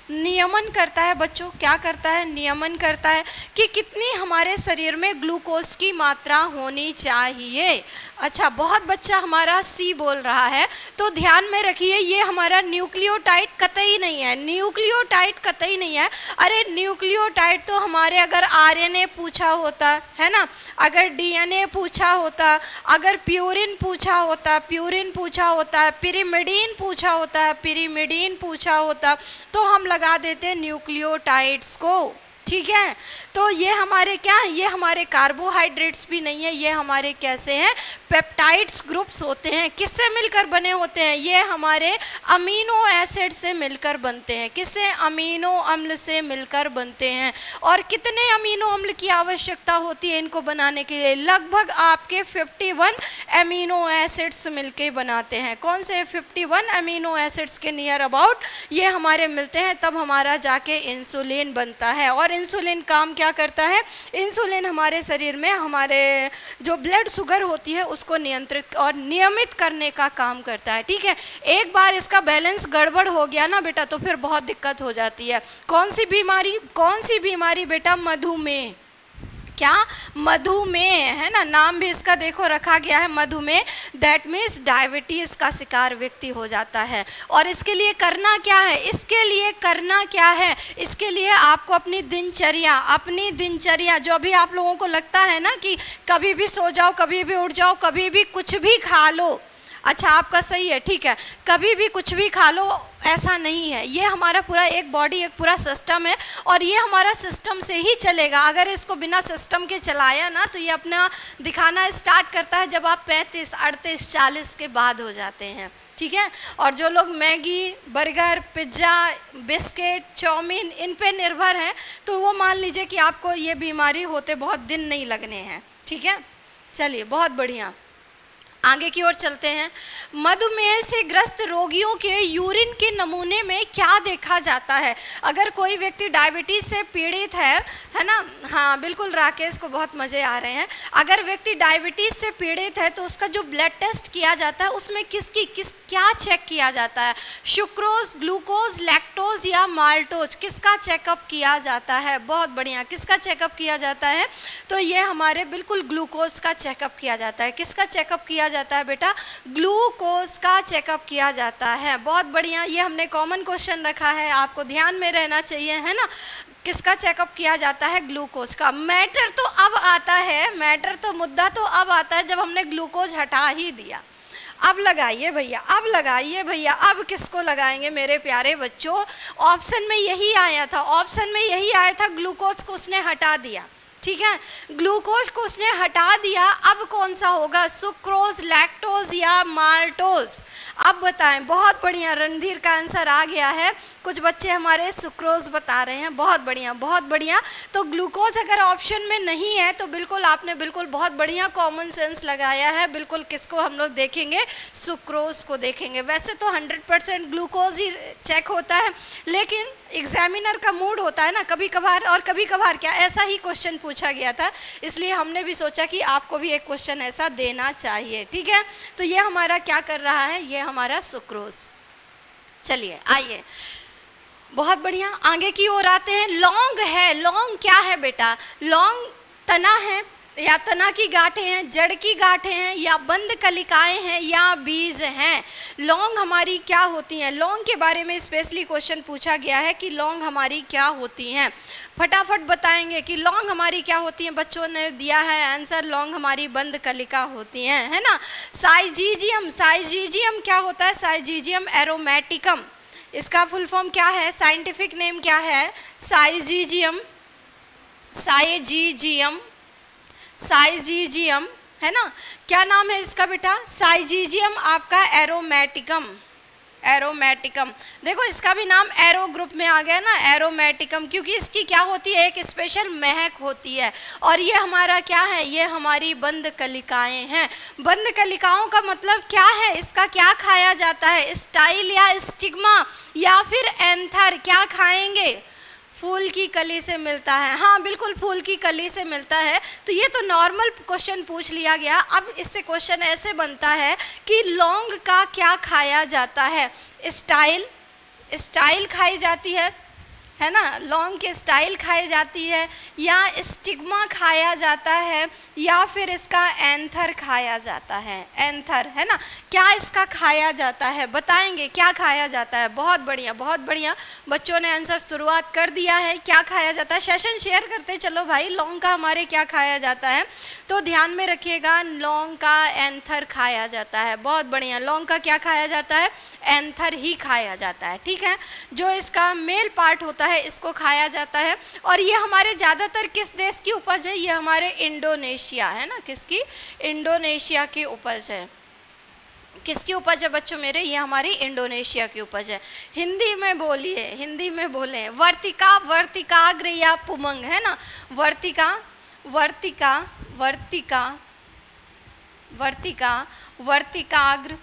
नियमन करता है बच्चों, क्या करता है, नियमन करता है कि कितनी हमारे शरीर में ग्लूकोज की मात्रा होनी चाहिए। अच्छा, बहुत बच्चा हमारा सी बोल रहा है, तो ध्यान में रखिए ये हमारा न्यूक्लियोटाइड कतई नहीं है, न्यूक्लियोटाइड कतई नहीं है। अरे न्यूक्लियोटाइड तो हमारे अगर आरएनए पूछा होता है ना, अगर डीएनए पूछा होता, अगर प्यूरिन पूछा होता, प्यूरिन पूछा होता, पिरिमिडीन पूछा होता, पिरिमिडीन पूछा होता, तो हम लगा देते न्यूक्लियोटाइड्स को। ठीक है, तो ये हमारे क्या है, ये हमारे कार्बोहाइड्रेट्स भी नहीं है, ये हमारे कैसे हैं, पेप्टाइड्स ग्रुप्स होते हैं। किससे मिलकर बने होते हैं, ये हमारे अमीनो एसिड से मिलकर बनते हैं। किससे, अमीनो अम्ल से मिलकर बनते हैं। और कितने अमीनो अम्ल की आवश्यकता होती है इनको बनाने के लिए, लगभग आपके 51 अमीनो एसिड्स मिलके बनाते हैं। कौन से 51 अमीनो एसिड्स के नियर अबाउट ये हमारे मिलते हैं, तब हमारा जाके इंसुलिन बनता है। और इंसुलिन काम क्या करता है, इंसुलिन हमारे शरीर में हमारे जो ब्लड शुगर होती है उसको नियंत्रित और नियमित करने का काम करता है। ठीक है, एक बार इसका बैलेंस गड़बड़ हो गया ना बेटा तो फिर बहुत दिक्कत हो जाती है। कौन सी बीमारी, कौन सी बीमारी बेटा, मधुमेह। क्या, मधुमेह है ना, नाम भी इसका देखो रखा गया है मधुमेह, दैट मीन्स डायबिटीज़ का शिकार व्यक्ति हो जाता है। और इसके लिए करना क्या है, इसके लिए करना क्या है, इसके लिए आपको अपनी दिनचर्या जो अभी आप लोगों को लगता है ना कि कभी भी सो जाओ, कभी भी उठ जाओ, कभी भी कुछ भी खा लो। अच्छा, आपका सही है, ठीक है, कभी भी कुछ भी खा लो, ऐसा नहीं है। ये हमारा पूरा एक बॉडी, एक पूरा सिस्टम है और ये हमारा सिस्टम से ही चलेगा। अगर इसको बिना सिस्टम के चलाया ना तो ये अपना दिखाना स्टार्ट करता है जब आप 35, 38, 40 के बाद हो जाते हैं। ठीक है, और जो लोग Maggi, burger, pizza, biscuit, chowmein इन पे निर्भर हैं तो वो मान लीजिए कि आपको ये बीमारी होते बहुत दिन नहीं लगने हैं। ठीक है, चलिए बहुत बढ़िया, आगे की ओर चलते हैं। मधुमेह से ग्रस्त रोगियों के यूरिन के नमूने में क्या देखा जाता है। अगर कोई व्यक्ति डायबिटीज़ से पीड़ित है ना, हाँ बिल्कुल, राकेश को बहुत मज़े आ रहे हैं। अगर व्यक्ति डायबिटीज़ से पीड़ित है तो उसका जो ब्लड टेस्ट किया जाता है उसमें क्या चेक किया जाता है, सुक्रोज, ग्लूकोज, लैक्टोज या माल्टोज, किसका चेकअप किया जाता है। बहुत बढ़िया, किसका चेकअप किया जाता है, तो ये हमारे बिल्कुल ग्लूकोज का चेकअप किया जाता है। किसका चेकअप किया जाता है बेटा, ग्लूकोज का चेकअप किया जाता है। बहुत बढ़िया, ये हमने कॉमन क्वेश्चन रखा है, आपको ध्यान में रहना चाहिए, है ना। किसका चेकअप किया जाता है, ग्लूकोज का। मैटर तो अब आता है, मैटर तो मुद्दा तो अब आता है जब हमने ग्लूकोज हटा ही दिया। अब लगाइए भैया, अब लगाइए भैया, अब किसको लगाएंगे मेरे प्यारे बच्चों। ऑप्शन में यही आया था, ऑप्शन में यही आया था, ग्लूकोज को उसने हटा दिया। ठीक है, ग्लूकोज को उसने हटा दिया, अब कौन सा होगा, सुक्रोज, लैक्टोज या माल्टोज। अब बताएं, बहुत बढ़िया, रणधीर का आंसर आ गया है। कुछ बच्चे हमारे सुक्रोज बता रहे हैं, बहुत बढ़िया बहुत बढ़िया। तो ग्लूकोज अगर ऑप्शन में नहीं है तो बिल्कुल आपने बिल्कुल बहुत बढ़िया कॉमन सेंस लगाया है। बिल्कुल किसको हम लोग देखेंगे, सुक्रोज को देखेंगे। वैसे तो 100% ग्लूकोज ही चेक होता है, लेकिन एग्जामिनर का मूड होता है ना कभी कभार, और कभी कभार क्या ऐसा ही क्वेश्चन पूछा गया था, इसलिए हमने भी सोचा कि आपको भी एक क्वेश्चन ऐसा देना चाहिए। ठीक है, तो ये हमारा क्या कर रहा है, ये हमारा सुक्रोज। चलिए आइए, बहुत बढ़िया, आगे की ओर आते हैं। लौंग है, लौंग क्या है बेटा, लौंग तना है या तना की गांठें हैं, जड़ की गांठें हैं या बंद कलिकाएं हैं या बीज हैं। लौंग हमारी क्या होती हैं, लौंग के बारे में स्पेशली क्वेश्चन पूछा गया है कि लौंग हमारी क्या होती हैं। फटाफट बताएंगे कि लौंग हमारी क्या होती हैं। बच्चों ने दिया है आंसर, लौंग हमारी बंद कलिका होती हैं, है ना। साइजीजियम, साइजीजियम क्या होता है, साइजीजियम एरोमेटिकम, इसका फुल फॉर्म क्या है, साइंटिफिक नेम क्या है, साइजीजियम, साइजीजियम, साइजीजियम, है ना। क्या नाम है इसका बेटा, साइजीजियम आपका एरोमेटिकम, एरोमेटिकम। देखो इसका भी नाम एरो ग्रुप में आ गया ना, एरोमेटिकम, क्योंकि इसकी क्या होती है, एक स्पेशल महक होती है। और ये हमारा क्या है, ये हमारी बंद कलिकाएं हैं। बंद कलिकाओं का मतलब क्या है, इसका क्या खाया जाता है, स्टाइल या स्टिग्मा या फिर एंथर, क्या खाएंगे, फूल की कली से मिलता है। हाँ बिल्कुल, फूल की कली से मिलता है। तो ये तो नॉर्मल क्वेश्चन पूछ लिया गया। अब इससे क्वेश्चन ऐसे बनता है कि लौंग का क्या खाया जाता है, स्टाइल, स्टाइल खाई जाती है, है ना, लौंग के स्टाइल खाई जाती है, या स्टिग्मा खाया जाता है, या फिर इसका एंथर खाया जाता है। एंथर है ना, क्या इसका खाया जाता है, बताएंगे क्या खाया जाता है। बहुत बढ़िया, बहुत बढ़िया, बच्चों ने आंसर शुरुआत कर दिया है। क्या खाया जाता है, सेशन शेयर करते चलो भाई। लौंग का हमारे क्या खाया जाता है, तो ध्यान में रखिएगा, लौंग का एंथर खाया जाता है। बहुत बढ़िया, लौंग का क्या खाया जाता है, एंथर ही खाया जाता है। ठीक है, जो इसका मेल पार्ट होता है इसको खाया जाता है। और ये हमारे ज़्यादातर किस देश की उपज है, ये हमारे इंडोनेशिया है ना, किसकी, इंडोनेशिया की उपज है। किसकी उपज है बच्चों मेरे, ये हमारी इंडोनेशिया की उपज है। हिंदी में बोलिए, हिंदी में बोलें। वर्तिका, वर्तिकाग्र या पुमंग है ना, वर्तिका, वर्तिका, वर्तिका, वर्तिका, वर्तिकाग्र,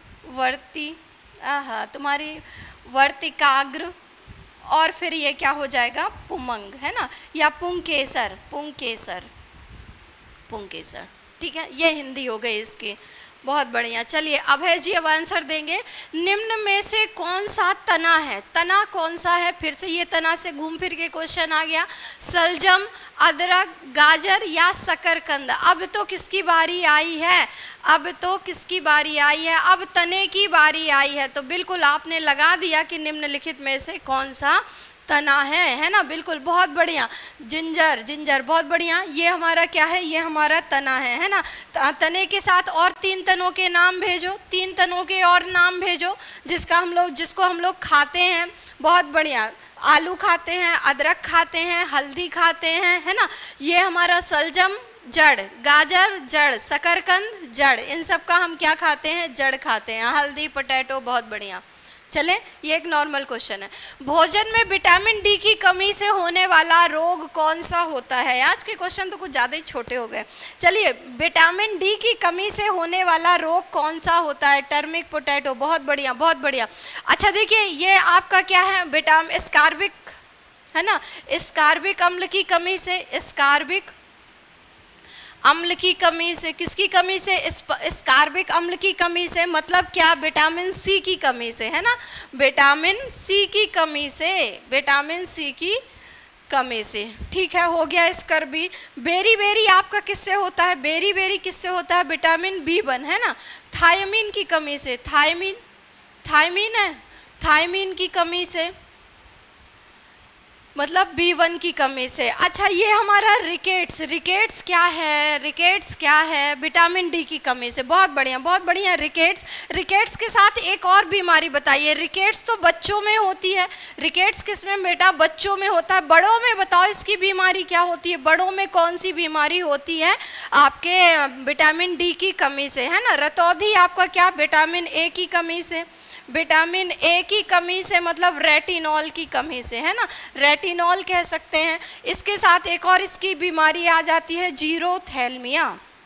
तुम्हारी वर्तिकाग्र, और फिर ये क्या हो जाएगा, पुमंग है ना, या पुंकेसर, पुंकेसर, पुंकेसर। ठीक है, ये हिंदी हो गई इसकी। बहुत बढ़िया, चलिए अभय जी अब आंसर देंगे। निम्न में से कौन सा तना है, तना कौन सा है, फिर से ये तना से घूम फिर के क्वेश्चन आ गया। सलजम, अदरक, गाजर या शकरकंद। अब तो किसकी बारी आई है, अब तो किसकी बारी आई है, अब तने की बारी आई है। तो बिल्कुल आपने लगा दिया कि निम्नलिखित में से कौन सा तना है ना, बिल्कुल, बहुत बढ़िया। जिंजर, जिंजर, बहुत बढ़िया, ये हमारा क्या है, ये हमारा तना है ना। तने के साथ और 3 तनों के नाम भेजो, 3 तनों के और नाम भेजो जिसको हम लोग खाते हैं। बहुत बढ़िया, आलू खाते हैं, अदरक खाते हैं, हल्दी खाते हैं, है ना। ये हमारा सलजम जड़, गाजर जड़, शकरकंद जड़, इन सब का हम क्या खाते हैं, जड़ खाते हैं। हल्दी, पोटैटो, बहुत बढ़िया। चले, ये एक नॉर्मल क्वेश्चन है। भोजन में विटामिन डी की कमी से होने वाला रोग कौन सा होता है। आज के क्वेश्चन तो कुछ ज़्यादा ही छोटे हो गए। चलिए, विटामिन डी की कमी से होने वाला रोग कौन सा होता है, टर्मिक, पोटैटो, बहुत बढ़िया, बहुत बढ़िया। अच्छा देखिए, ये आपका क्या है, विटामिन स्कार्बिक है ना, स्कार्बिक अम्ल की कमी से, स्कार्बिक अम्ल की कमी से, किसकी कमी से, स्कार्बिक अम्ल की कमी से, मतलब क्या, विटामिन सी की कमी से, है ना, विटामिन सी की कमी से, विटामिन सी की कमी से। ठीक है, हो गया स्कर्बी। बेरी बेरी आपका किससे होता है, बेरी बेरी किससे होता है, विटामिन B1 है ना, थायमीन की कमी से, थायमीन, थायमीन है, थायमीन की कमी से, मतलब B1 की कमी से। अच्छा, ये हमारा रिकेट्स, रिकेट्स क्या है, रिकेट्स क्या है, विटामिन डी की कमी से। बहुत बढ़िया, बहुत बढ़िया। रिकेट्स, रिकेट्स के साथ एक और बीमारी बताइए। रिकेट्स तो बच्चों में होती है, रिकेट्स किस में बेटा, बच्चों में होता है। बड़ों में बताओ इसकी बीमारी क्या होती है, बड़ों में कौन सी बीमारी होती है आपके विटामिन डी की कमी से, है ना। रतौंधी आपका क्या, विटामिन ए की कमी से, विटामिन ए की कमी से, मतलब रेटिनॉल की कमी से, है ना, रेटिनॉल कह सकते हैं। इसके साथ एक और इसकी बीमारी आ जाती है, जीरोथैल्मिया।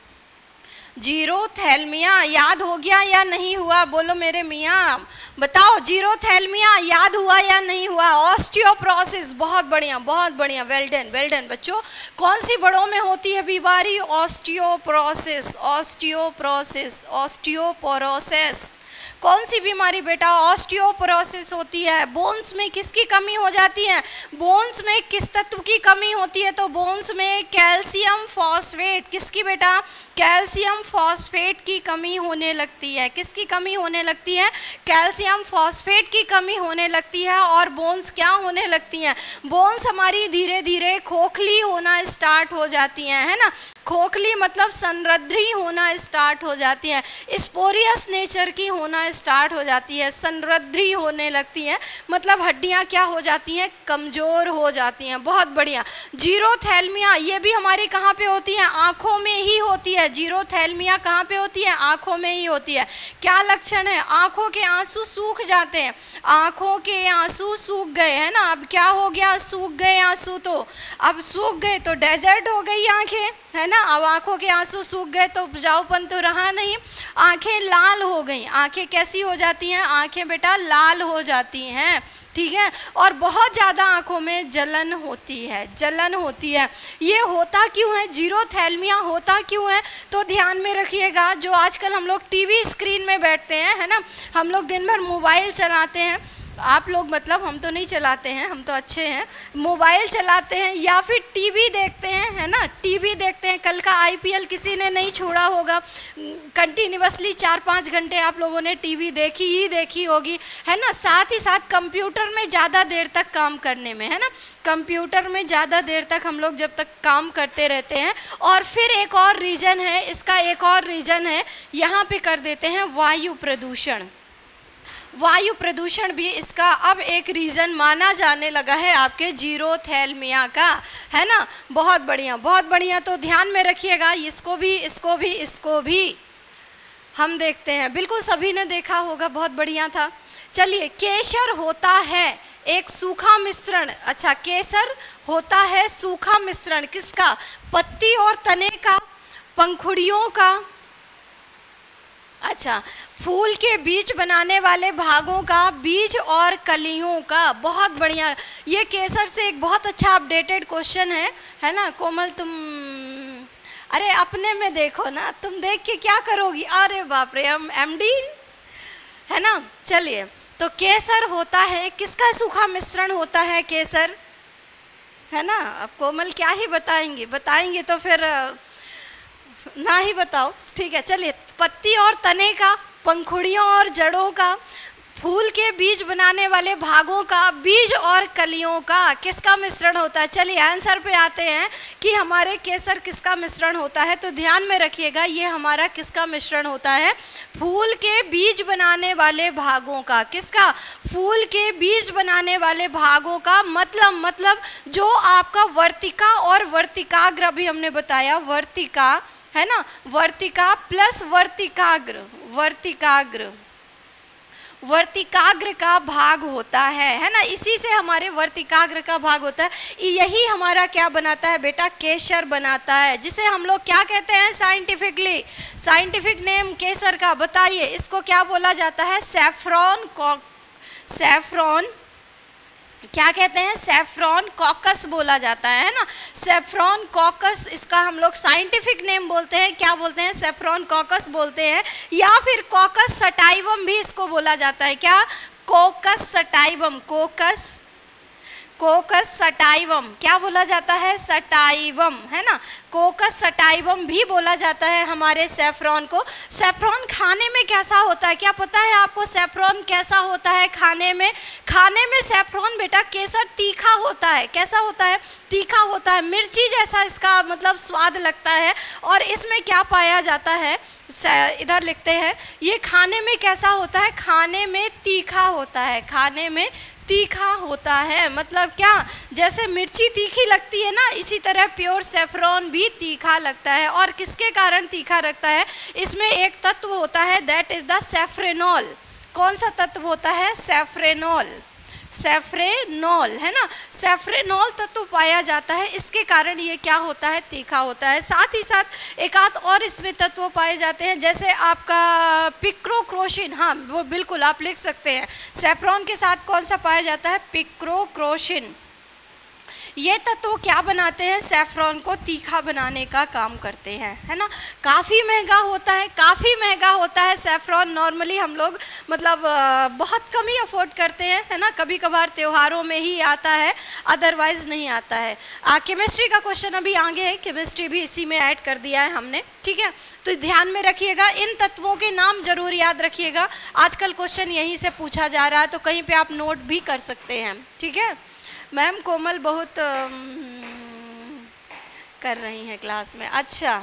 जीरोथैल्मिया याद हो गया या नहीं हुआ, बोलो मेरे मियाँ, बताओ, जीरोथैल्मिया याद हुआ या नहीं हुआ। ऑस्टियोप्रोसिस, बहुत बढ़िया, बहुत बढ़िया, वेल डन, वेल डन बच्चों। कौन सी बड़ों में होती है बीमारी, ऑस्टियोप्रोसिस, ऑस्टियोप्रोसिस, ऑस्टियोपोरोसिस। कौन सी बीमारी बेटा, ऑस्टियोपोरोसिस होती है। बोन्स में किसकी कमी हो जाती है, बोन्स में किस तत्व की कमी होती है, तो बोन्स में कैल्शियम फॉस्फेट, किसकी बेटा, कैल्शियम फॉस्फेट की कमी होने लगती है। किसकी कमी होने लगती है, कैल्शियम फॉस्फेट की कमी होने लगती है। और बोन्स क्या होने लगती हैं, बोन्स हमारी धीरे धीरे खोखली होना स्टार्ट हो जाती हैं, है ना। खोखली मतलब संरद्री होना स्टार्ट हो जाती है, स्पोरियस नेचर की होना स्टार्ट हो जाती है, संरद्री होने लगती है, मतलब हड्डियां क्या हो जाती हैं, कमज़ोर हो जाती हैं। बहुत बढ़िया। जीरोथैल्मिया ये भी हमारे कहाँ पे होती है, आँखों में ही होती है। जीरोथैल्मिया कहाँ पे होती है, आँखों में ही होती है। क्या लक्षण है, आँखों के आंसू सूख जाते हैं, आँखों के आंसू सूख गए, है ना। अब क्या हो गया, सूख गए आंसू, तो अब सूख गए तो डेजर्ट हो गई आँखें, है ना। अब आंखों के आंसू सूख गए तो उपजाऊपन तो रहा नहीं, आंखें लाल हो गई। आंखें कैसी हो जाती हैं, आंखें बेटा लाल हो जाती हैं, ठीक है। और बहुत ज़्यादा आंखों में जलन होती है, जलन होती है। ये होता क्यों है, जीरोथैल्मिया होता क्यों है, तो ध्यान में रखिएगा। जो आजकल हम लोग टीवी स्क्रीन में बैठते हैं, है ना, हम लोग दिन भर मोबाइल चलाते हैं, आप लोग मतलब, हम तो नहीं चलाते हैं, हम तो अच्छे हैं, मोबाइल चलाते हैं या फिर टीवी देखते हैं, है ना, टीवी देखते हैं। कल का आईपीएल किसी ने नहीं छोड़ा होगा, कंटिन्यूअसली 4-5 घंटे आप लोगों ने टीवी देखी होगी, है ना। साथ ही साथ कंप्यूटर में ज़्यादा देर तक काम करने में, है ना, कंप्यूटर में ज़्यादा देर तक हम लोग जब तक काम करते रहते हैं। और फिर एक और रीज़न है, इसका एक और रीज़न है, यहाँ पे कर देते हैं वायु प्रदूषण। वायु प्रदूषण भी इसका अब एक रीज़न माना जाने लगा है आपके जीरोथैल्मिया का, है ना। बहुत बढ़िया, बहुत बढ़िया। तो ध्यान में रखिएगा, इसको भी हम देखते हैं, बिल्कुल सभी ने देखा होगा, बहुत बढ़िया था। चलिए, केसर होता है एक सूखा मिश्रण। अच्छा, केसर होता है सूखा मिश्रण किसका? पत्ती और तने का, पंखुड़ियों का, अच्छा, फूल के बीज बनाने वाले भागों का, बीज और कलियों का। बहुत बढ़िया। ये केसर से एक बहुत अच्छा अपडेटेड क्वेश्चन है ना। कोमल, तुम अरे अपने में देखो ना, तुम देख के क्या करोगी? अरे बाप रे, हम एमडी, है ना। चलिए, तो केसर होता है किसका सूखा मिश्रण होता है? केसर, है ना। अब कोमल क्या ही बताएंगे तो फिर ना ही बताओ, ठीक है। चलिए, पत्ती और तने का, पंखुड़ियों और जड़ों का, फूल के बीज बनाने वाले भागों का, बीज और कलियों का किसका मिश्रण होता है? चलिए आंसर पे आते हैं कि हमारे केसर किसका मिश्रण होता है। तो ध्यान में रखिएगा, ये हमारा किसका मिश्रण होता है? फूल के बीज बनाने वाले भागों का। किसका? फूल के बीज बनाने वाले भागों का। मतलब जो आपका वर्तिका और वर्तिकाग्र, अभी हमने बताया, वर्तिका, है ना, वर्तिका प्लस वर्तिकाग्र का भाग होता है ना। इसी से हमारे वर्तिकाग्र का भाग होता है। यही हमारा क्या बनाता है बेटा? केसर बनाता है, जिसे हम लोग क्या कहते हैं साइंटिफिकली? साइंटिफिक नेम केसर का बताइए, इसको क्या बोला जाता है? सैफ्रॉन क्या कहते हैं? सैफ्रॉन कॉकस बोला जाता है ना। सैफ्रॉन कॉकस इसका हम लोग साइंटिफिक नेम बोलते हैं। क्या बोलते हैं? सैफ्रॉन कॉकस बोलते हैं, या फिर कॉकस सटाइवम भी इसको बोला जाता है। क्या? कोकस सटाइवम, कोकस सटाइवम क्या बोला जाता है? सटाइवम, है ना। कोकस सटाइवम भी बोला जाता है हमारे सैफ्रॉन को। सैफ्रॉन खाने में कैसा होता है? क्या पता है आपको सैफ्रॉन कैसा होता है खाने में? खाने में सैफ्रॉन बेटा केसर तीखा होता है। कैसा होता है? तीखा होता है, मिर्ची जैसा इसका मतलब स्वाद लगता है। और इसमें क्या पाया जाता है? इधर लिखते हैं, ये खाने में कैसा होता है? खाने में तीखा होता है, खाने में तीखा होता है। मतलब क्या? जैसे मिर्ची तीखी लगती है ना, इसी तरह प्योर सैफ्रॉन भी तीखा लगता है। और किसके कारण तीखा लगता है? इसमें एक तत्व होता है, दैट इज द सैफ्रेनॉल। कौन सा तत्व होता है? सैफ्रेनॉल, है ना। सैफ्रेनॉल तत्व पाया जाता है, इसके कारण ये क्या होता है? तीखा होता है। साथ ही साथ एक आध और इसमें तत्व पाए जाते हैं, जैसे आपका पिक्रोक्रोशिन। हाँ, वो बिल्कुल आप लिख सकते हैं। सैफ्रॉन के साथ कौन सा पाया जाता है? पिक्रोक्रोशिन। ये तत्व क्या बनाते हैं? सैफ्रॉन को तीखा बनाने का काम करते हैं, है ना। काफ़ी महंगा होता है सैफ्रॉन। नॉर्मली हम लोग मतलब बहुत कम ही अफोर्ड करते हैं, है ना। कभी कभार त्योहारों में ही आता है, अदरवाइज नहीं आता है। केमिस्ट्री का क्वेश्चन अभी आगे है, केमिस्ट्री भी इसी में ऐड कर दिया है हमने, ठीक है। तो ध्यान में रखिएगा, इन तत्वों के नाम जरूर याद रखिएगा। आजकल क्वेश्चन यहीं से पूछा जा रहा है, तो कहीं पे आप नोट भी कर सकते हैं, ठीक है। मैम कोमल बहुत कर रही हैं क्लास में। अच्छा,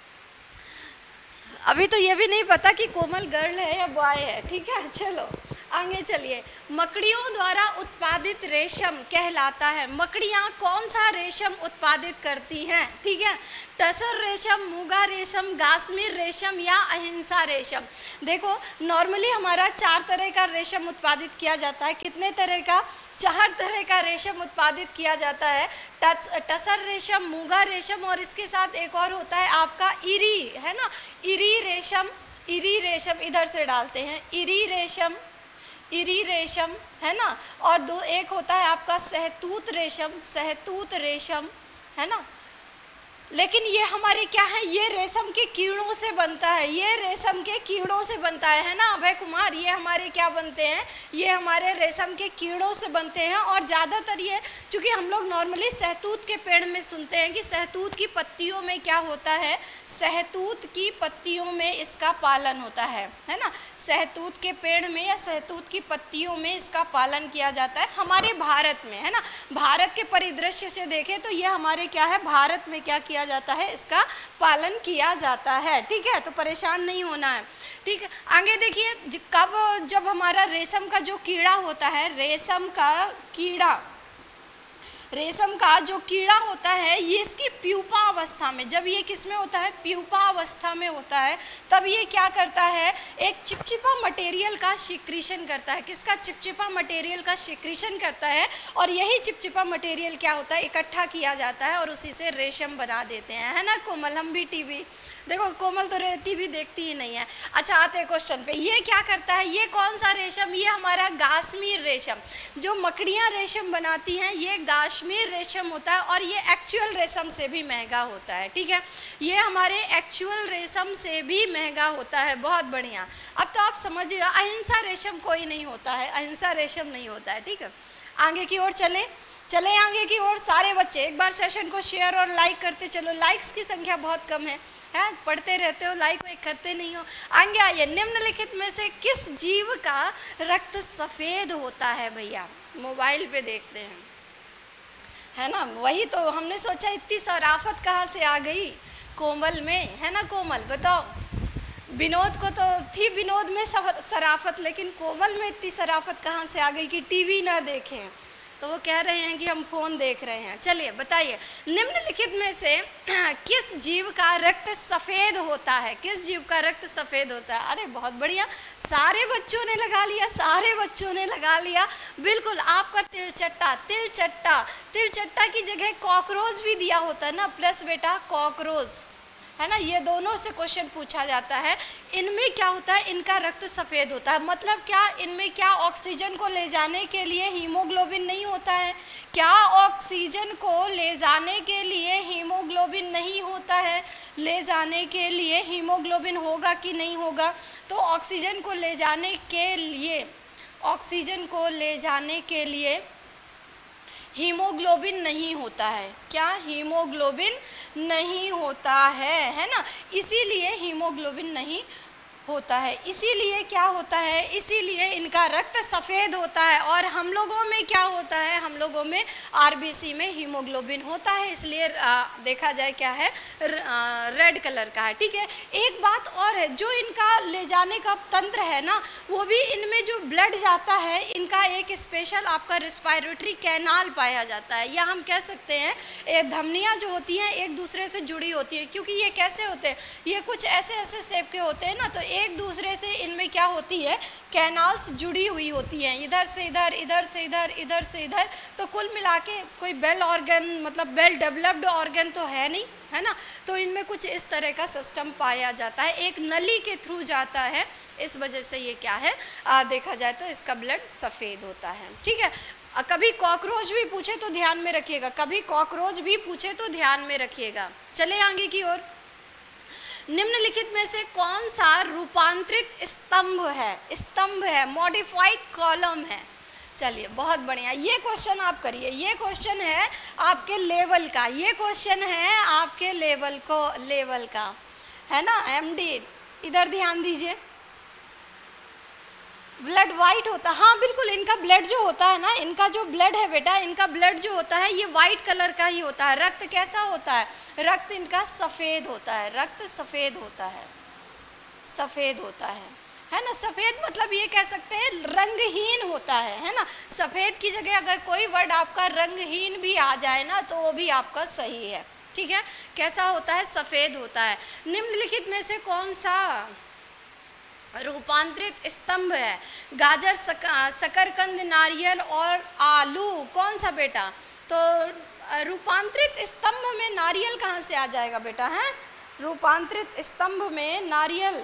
अभी तो ये भी नहीं पता कि कोमल गर्ल है या बॉय है, ठीक है। चलो आगे चलिए। मकड़ियों द्वारा उत्पादित रेशम कहलाता है। मकड़ियाँ कौन सा रेशम उत्पादित करती हैं? ठीक है, टसर रेशम, मूगा रेशम, गास्मीर रेशम या अहिंसा रेशम। देखो, नॉर्मली हमारा 4 तरह का रेशम उत्पादित किया जाता है। कितने तरह का? 4 तरह का रेशम उत्पादित किया जाता है। टसर रेशम, मूगा रेशम, और इसके साथ एक और होता है आपका इरी, है ना। इरी रेशम इधर से डालते हैं, इरी रेशम, है ना। और एक होता है आपका सहतूत रेशम, है ना। लेकिन ये हमारे क्या है, ये रेशम के कीड़ों से बनता है, ये रेशम के कीड़ों से बनता है ना अभय कुमार, ये हमारे क्या बनते हैं, ये हमारे रेशम के कीड़ों से बनते हैं। और ज़्यादातर ये, चूँकि हम लोग नॉर्मली सहतूत के पेड़ में सुनते हैं कि सहतूत की पत्तियों में क्या होता है, सहतूत की पत्तियों में इसका पालन होता है ना, सहतूत के पेड़ में या सहतूत की पत्तियों में इसका पालन किया जाता है हमारे भारत में, है ना। भारत के परिदृश्य से देखें तो ये हमारे क्या है, भारत में क्या किया जाता है, इसका पालन किया जाता है, ठीक है। तो परेशान नहीं होना है, ठीक है। आगे देखिए, कब, जब हमारा रेशम का जो कीड़ा होता है, रेशम का जो कीड़ा होता है, ये इसकी प्यूपा अवस्था में, जब ये किस में होता है, प्यूपा अवस्था में होता है, तब ये क्या करता है, एक चिपचिपा मटेरियल का सिक्रीशन करता है। किसका, चिपचिपा मटेरियल का सिक्रीशन करता है। और यही चिपचिपा मटेरियल क्या होता है, इकट्ठा किया जाता है और उसी से रेशम बना देते हैं, है ना कोमल। हम भी टीवी देखो, कोमल तो टीवी देखती ही नहीं है। अच्छा, आते हैं क्वेश्चन पे, ये क्या करता है, ये कौन सा रेशम, ये हमारा गाश्मीर रेशम, जो मकड़ियाँ रेशम बनाती हैं, ये गाश्मीर रेशम होता है। और ये एक्चुअल रेशम से भी महंगा होता है, ठीक है, ये हमारे एक्चुअल रेशम से भी महंगा होता है। बहुत बढ़िया, अब तो आप समझिए, अहिंसा रेशम कोई नहीं होता है, अहिंसा रेशम नहीं होता है, ठीक है। आगे की ओर चले आगे की ओर। सारे बच्चे एक बार सेशन को शेयर और लाइक करते चलो, लाइक्स की संख्या बहुत कम है, पढ़ते रहते हो, लाइक वाइक करते नहीं हो। आगे आइए, निम्नलिखित में से किस जीव का रक्त सफ़ेद होता है, भैया मोबाइल पे देखते हैं, है ना। वही तो हमने सोचा, इतनी शराफत कहाँ से आ गई कोमल में, है ना कोमल, बताओ। विनोद को तो थी विनोद में शराफत, लेकिन कोमल में इतनी शराफत कहाँ से आ गई कि टीवी ना देखें, तो वो कह रहे हैं कि हम फ़ोन देख रहे हैं। चलिए बताइए, निम्नलिखित में से किस जीव का रक्त सफ़ेद होता है, किस जीव का रक्त सफ़ेद होता है। अरे बहुत बढ़िया, सारे बच्चों ने लगा लिया, सारे बच्चों ने लगा लिया, बिल्कुल। आपका तिलचट्टा की जगह कॉकरोच भी दिया होता है ना, प्लस बेटा कॉकरोच, है ना। ये दोनों से क्वेश्चन पूछा जाता है। इनमें क्या होता है, इनका रक्त सफ़ेद होता है, मतलब क्या, इनमें क्या ऑक्सीजन को ले जाने के लिए हीमोग्लोबिन नहीं होता है, क्या ऑक्सीजन को ले जाने के लिए हीमोग्लोबिन नहीं होता है, ले जाने के लिए हीमोग्लोबिन होगा कि नहीं होगा। तो ऑक्सीजन को ले जाने के लिए हीमोग्लोबिन नहीं होता है, क्या, हीमोग्लोबिन नहीं होता है ना, इसीलिए हीमोग्लोबिन नहीं होता है, इसीलिए क्या होता है, इसीलिए इनका रक्त सफ़ेद होता है। और हम लोगों में क्या होता है, हम लोगों में आरबीसी में हीमोग्लोबिन होता है, इसलिए देखा जाए क्या है, रेड कलर का है, ठीक है। एक बात और है, जो इनका ले जाने का तंत्र है ना, वो भी, इनमें जो ब्लड जाता है, इनका एक स्पेशल आपका रिस्पायरेटरी कैनाल पाया जाता है, या हम कह सकते हैं ये धमनियाँ जो होती हैं एक दूसरे से जुड़ी होती हैं, क्योंकि ये कैसे होते हैं, ये कुछ ऐसे शेप के होते हैं ना, तो एक दूसरे से इनमें क्या होती है, कैनाल्स जुड़ी हुई होती हैं, इधर से इधर, इधर से इधर, इधर से इधर। तो कुल मिला के कोई वेल ऑर्गन, मतलब वेल डेवलप्ड ऑर्गन तो है नहीं, है ना। तो इनमें कुछ इस तरह का सिस्टम पाया जाता है, एक नली के थ्रू जाता है, इस वजह से ये क्या है, देखा जाए तो इसका ब्लड सफ़ेद होता है, ठीक है। कभी कॉकरोच भी पूछे तो ध्यान में रखिएगा, कभी कॉकरोच भी पूछे तो ध्यान में रखिएगा। चले आगे की ओर। निम्नलिखित में से कौन सा रूपांतरित स्तंभ है, मॉडिफाइड कॉलम है। चलिए बहुत बढ़िया, ये क्वेश्चन आप करिए, ये क्वेश्चन है आपके लेवल का, ये क्वेश्चन है आपके लेवल का, है ना। एमडी, इधर ध्यान दीजिए, ब्लड वाइट होता है, हाँ बिल्कुल, इनका ब्लड जो होता है ना, इनका जो ब्लड है बेटा, इनका ब्लड जो होता है ये वाइट कलर का ही होता है। रक्त कैसा होता है, रक्त इनका सफ़ेद होता है, रक्त सफ़ेद होता है ना। सफ़ेद मतलब ये कह सकते हैं रंगहीन होता है ना। सफ़ेद की जगह अगर कोई वर्ड आपका रंगहीन भी आ जाए ना, तो वो भी आपका सही है, ठीक है। कैसा होता है, सफ़ेद होता है। निम्नलिखित में से कौन सा रूपांतरित स्तंभ है, गाजर, शकरकंद, नारियल और आलू, कौन सा बेटा। तो रूपांतरित स्तंभ में नारियल कहाँ से आ जाएगा बेटा, है रूपांतरित स्तंभ में नारियल,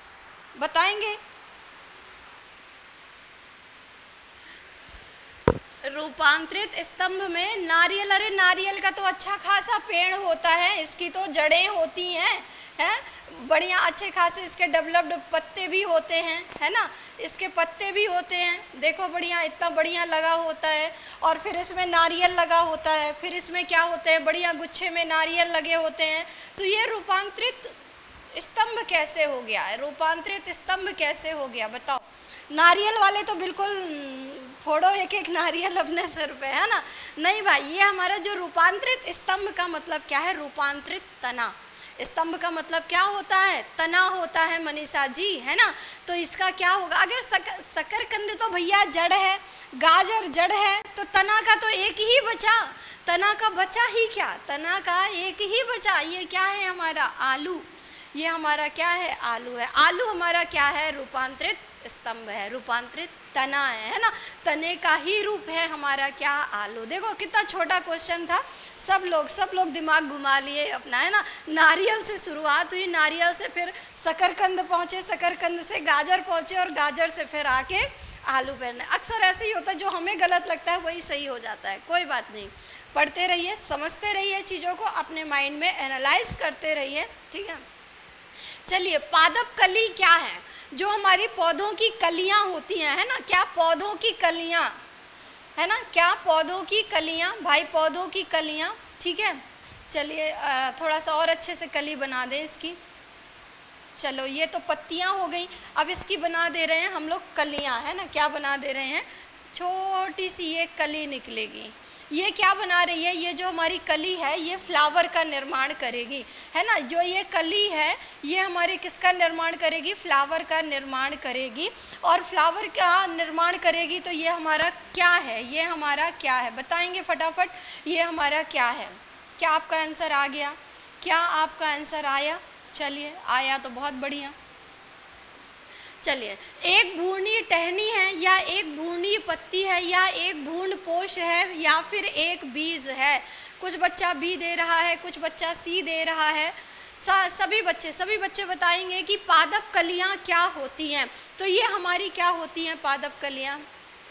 बताएंगे। रूपांतरित स्तंभ में नारियल, अरे नारियल का तो अच्छा खासा पेड़ होता है, इसकी तो जड़ें होती हैं बढ़िया अच्छे खासे, इसके डेवलप्ड पत्ते भी होते हैं, है ना, इसके पत्ते भी होते हैं, देखो बढ़िया इतना बढ़िया लगा होता है, और फिर इसमें नारियल लगा होता है, फिर इसमें क्या होते हैं, बढ़िया गुच्छे में नारियल लगे होते हैं। तो ये रूपांतरित स्तंभ कैसे हो गया है, रूपांतरित स्तंभ कैसे हो गया बताओ। नारियल वाले तो बिल्कुल फोड़ो एक एक नारियल अपने सर पे, है ना, नहीं भाई, ये हमारा जो रूपांतरित स्तंभ का मतलब क्या है, रूपांतरित तना। स्तंभ का मतलब क्या होता है, तना होता है मनीषा जी, है ना। तो इसका क्या होगा, अगर शकरकंद तो भैया जड़ है, गाजर जड़ है, तो तना का तो एक ही बचा, तना का बचा ही क्या, तना का एक ही बचा, ये क्या है हमारा आलू, ये हमारा क्या है, आलू है। आलू हमारा क्या है, रूपांतरित स्तंभ है, रूपांतरित तना है ना, तने का ही रूप है हमारा क्या, आलू। देखो कितना छोटा क्वेश्चन था, सब लोग दिमाग घुमा लिए अपना, है ना। नारियल से शुरुआत हुई, नारियल से फिर शकरकंद पहुँचे, शकरकंद से गाजर पहुँचे, और गाजर से फिर आके आलू पहने। अक्सर ऐसे ही होता है, जो हमें गलत लगता है वही सही हो जाता है, कोई बात नहीं, पढ़ते रहिए, समझते रहिए, चीज़ों को अपने माइंड में एनालाइज करते रहिए, ठीक है। चलिए, पादप कली क्या है, जो हमारी पौधों की कलियां होती हैं, है ना, क्या पौधों की कलियां, है ना, क्या पौधों की कलियां, भाई पौधों की कलियां, ठीक है। चलिए थोड़ा सा और अच्छे से कली बना दें इसकी। चलो ये तो पत्तियां हो गई, अब इसकी बना दे रहे हैं हम लोग कलियां, है ना, क्या बना दे रहे हैं, छोटी सी ये कली निकलेगी। ये क्या बना रही है, ये जो हमारी कली है ये फ्लावर का निर्माण करेगी, है ना। जो ये कली है ये हमारे किसका निर्माण करेगी, फ्लावर का निर्माण करेगी, और फ्लावर का निर्माण करेगी तो ये हमारा क्या है, ये हमारा क्या है, बताएंगे फटाफट, ये हमारा क्या है। क्या आपका आंसर आ गया, क्या आपका आंसर आया, चलिए आया तो बहुत बढ़िया। चलिए, एक भूर्णीय टहनी है, या एक भूर्णीय पत्ती है, या एक भ्रूण पोष है, या फिर एक बीज है। कुछ बच्चा बी दे रहा है, कुछ बच्चा सी दे रहा है, सभी बच्चे बताएंगे कि पादप कलियां क्या होती हैं। तो ये हमारी क्या होती हैं पादप कलियां।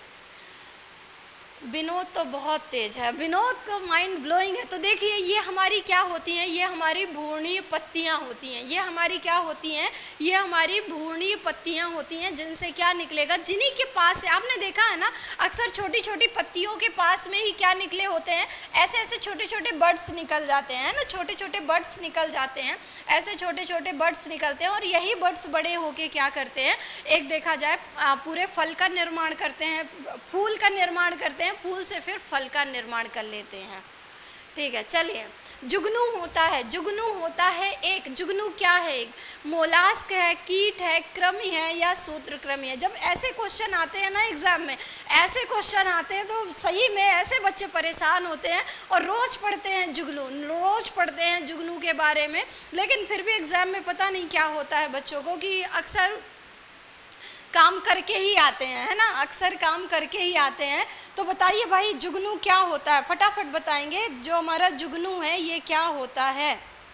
विनोद तो बहुत तेज है, विनोद को माइंड ब्लोइंग है। तो देखिए ये हमारी क्या होती हैं, ये हमारी भ्रूणीय पत्तियां होती हैं, ये हमारी क्या होती हैं, ये हमारी भ्रूणीय पत्तियां होती हैं, जिनसे क्या निकलेगा, जिन्हीं के पास से आपने देखा है ना, अक्सर छोटी छोटी पत्तियों के पास में ही क्या निकले होते हैं, ऐसे ऐसे छोटे छोटे बर्ड्स निकल जाते हैं ना, छोटे छोटे बर्ड्स निकल जाते हैं, ऐसे छोटे छोटे बर्ड्स निकलते हैं, और यही बर्ड्स बड़े होके क्या करते हैं, एक देखा जाए पूरे फल का निर्माण करते हैं, फूल का निर्माण करते हैं, फूल से फिर फल का निर्माण कर लेते हैं, ठीक है। चलिए, जुगनू होता है, जुगनू होता है एक, जुगनू क्या है, एक मोलास्क है, कीट है, कृमि है, या सूत्रकृमि है। जब ऐसे क्वेश्चन आते हैं ना एग्जाम में, ऐसे क्वेश्चन आते हैं तो सही में ऐसे बच्चे परेशान होते हैं, और रोज पढ़ते हैं जुगनू, रोज पढ़ते हैं जुगनू के बारे में, लेकिन फिर भी एग्जाम में पता नहीं क्या होता है बच्चों को, कि अक्सर काम करके ही आते हैं, है ना, अक्सर काम करके ही आते हैं। तो बताइए भाई जुगनू क्या होता है, फटाफट बताएंगे, जो हमारा जुगनू है ये क्या होता है।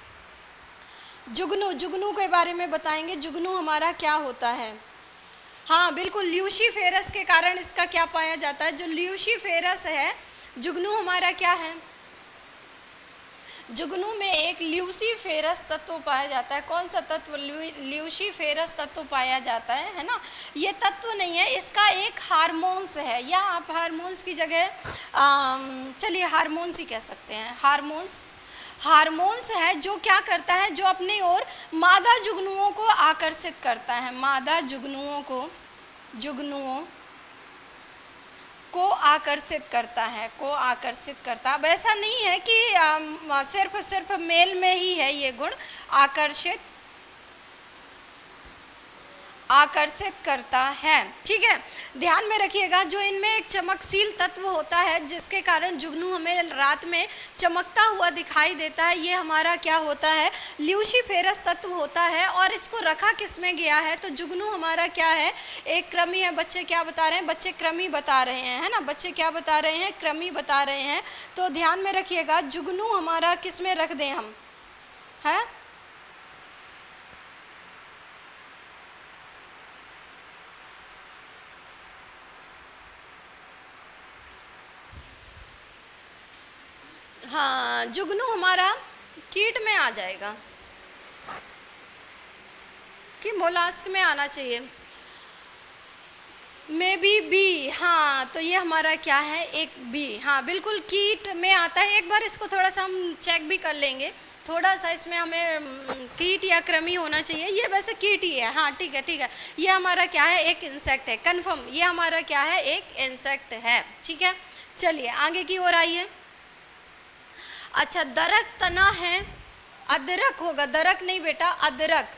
जुगनू के बारे में बताएंगे, जुगनू हमारा क्या होता है। हाँ बिल्कुल, ल्यूसीफेरस के कारण इसका क्या पाया जाता है, जो ल्यूसीफेरस है, जुगनू हमारा क्या है, जुगनू में एक ल्यूसीफेरस तत्व पाया जाता है। कौन सा तत्व, ल्यूसीफेरस तत्व पाया जाता है ना। ये तत्व नहीं है, इसका एक हार्मोन्स है, या आप हार्मोन्स की जगह चलिए हार्मोन्स ही कह सकते हैं, हार्मोन्स है, जो क्या करता है, जो अपनी ओर मादा जुगनुओं को आकर्षित करता है, मादा जुगनुओं को आकर्षित करता है, अब ऐसा नहीं है कि सिर्फ मेल में ही है ये गुण, आकर्षित करता है, ठीक है। ध्यान में रखिएगा, जो इनमें एक चमकशील तत्व होता है, जिसके कारण जुगनू हमें रात में चमकता हुआ दिखाई देता है, ये हमारा क्या होता है, ल्यूसीफेरस तत्व होता है। और इसको रखा किस में गया है, तो जुगनू हमारा क्या है, एक कृमि है। बच्चे क्या बता रहे हैं, बच्चे कृमि बता रहे हैं, है ना, बच्चे क्या बता रहे हैं, कृमि बता रहे हैं। तो ध्यान में रखिएगा, जुगनू हमारा किस में रख दें हम, है, जुगनू हमारा कीट में आ जाएगा कि मोलास्क में आना चाहिए? Maybe B. हाँ, तो ये हमारा क्या है, एक बी। हाँ बिल्कुल कीट में आता है। एक बार इसको थोड़ा सा हम चेक भी कर लेंगे, थोड़ा सा इसमें हमें कीट या कृमि होना चाहिए। ये वैसे कीट ही है। हाँ ठीक है ठीक है, ये हमारा क्या है, एक इंसेक्ट है। कंफर्म, ये हमारा क्या है, एक इंसेक्ट है। ठीक है, चलिए आगे की ओर आइए। अच्छा, दरक तना है, अदरक होगा, दरक नहीं बेटा, अदरक।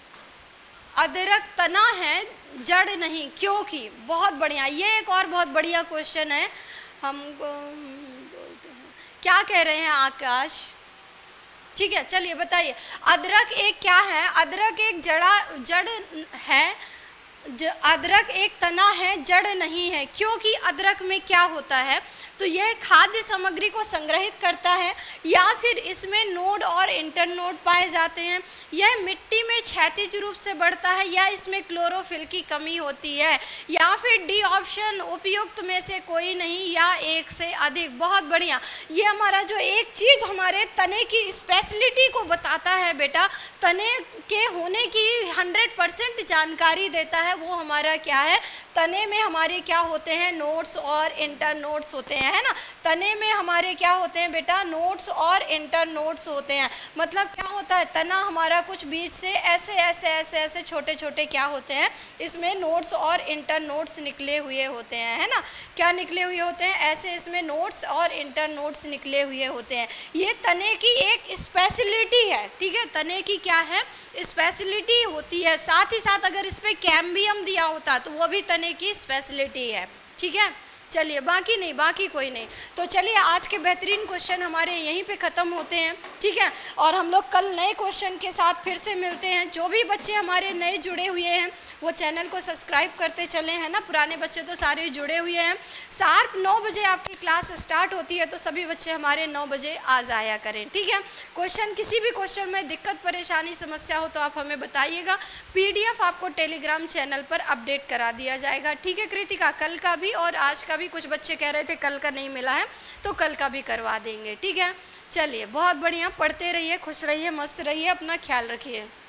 अदरक तना है, जड़ नहीं, क्योंकि। बहुत बढ़िया, ये एक और बहुत बढ़िया क्वेश्चन है। हमको बोलते हैं, क्या कह रहे हैं आकाश? ठीक है, चलिए बताइए। अदरक एक क्या है? अदरक एक जड़ है। अदरक एक तना है, जड़ नहीं है। क्योंकि अदरक में क्या होता है, तो यह खाद्य सामग्री को संग्रहित करता है, या फिर इसमें नोड और इंटरनोड पाए जाते हैं। यह मिट्टी में क्षैतिज रूप से बढ़ता है, या इसमें क्लोरोफिल की कमी होती है, या फिर डी ऑप्शन उपयुक्त में से कोई नहीं, या एक से अधिक। बहुत बढ़िया, ये हमारा जो एक चीज़ हमारे तने की स्पेशलिटी को बताता है बेटा, तने के होने की 100% जानकारी देता है, वो हमारा क्या है, तने में हमारे क्या होते हैं, नोड्स और इंटरनोड्स होते हैं, है ना। तने में हमारे क्या होते हैं बेटा, नोड्स और इंटरनोड्स होते हैं। मतलब क्या होता है, तना हमारा कुछ बीच से ऐसे ऐसे ऐसे ऐसे छोटे छोटे क्या होते हैं, इसमें नोड्स और इंटरनोड्स निकले हुए होते हैं, है ना। क्या निकले हुए होते हैं, ऐसे इसमें नोड्स और इंटरनोड्स निकले हुए होते हैं। ये तने की एक स्पेशलिटी है। ठीक है, तने की क्या है, स्पेशलिटी होती है। साथ ही साथ अगर इस पर कैम्बियम दिया होता तो वो भी तने की स्पेशलिटी है। ठीक है, चलिए बाकी नहीं, बाकी कोई नहीं। तो चलिए आज के बेहतरीन क्वेश्चन हमारे यहीं पे ख़त्म होते हैं। ठीक है, और हम लोग कल नए क्वेश्चन के साथ फिर से मिलते हैं। जो भी बच्चे हमारे नए जुड़े हुए हैं वो चैनल को सब्सक्राइब करते चले, हैं ना। पुराने बच्चे तो सारे जुड़े हुए हैं। शार्प 9 बजे आपकी क्लास स्टार्ट होती है, तो सभी बच्चे हमारे 9 बजे आ जाया करें। ठीक है, क्वेश्चन किसी भी क्वेश्चन में दिक्कत परेशानी समस्या हो तो आप हमें बताइएगा। PDF आपको टेलीग्राम चैनल पर अपडेट करा दिया जाएगा। ठीक है कृतिका, कल का भी और आज का भी, कुछ बच्चे कह रहे थे कल का नहीं मिला है, तो कल का भी करवा देंगे। ठीक है, चलिए बहुत बढ़िया, पढ़ते रहिए, खुश रहिए, मस्त रहिए, अपना ख्याल रखिए।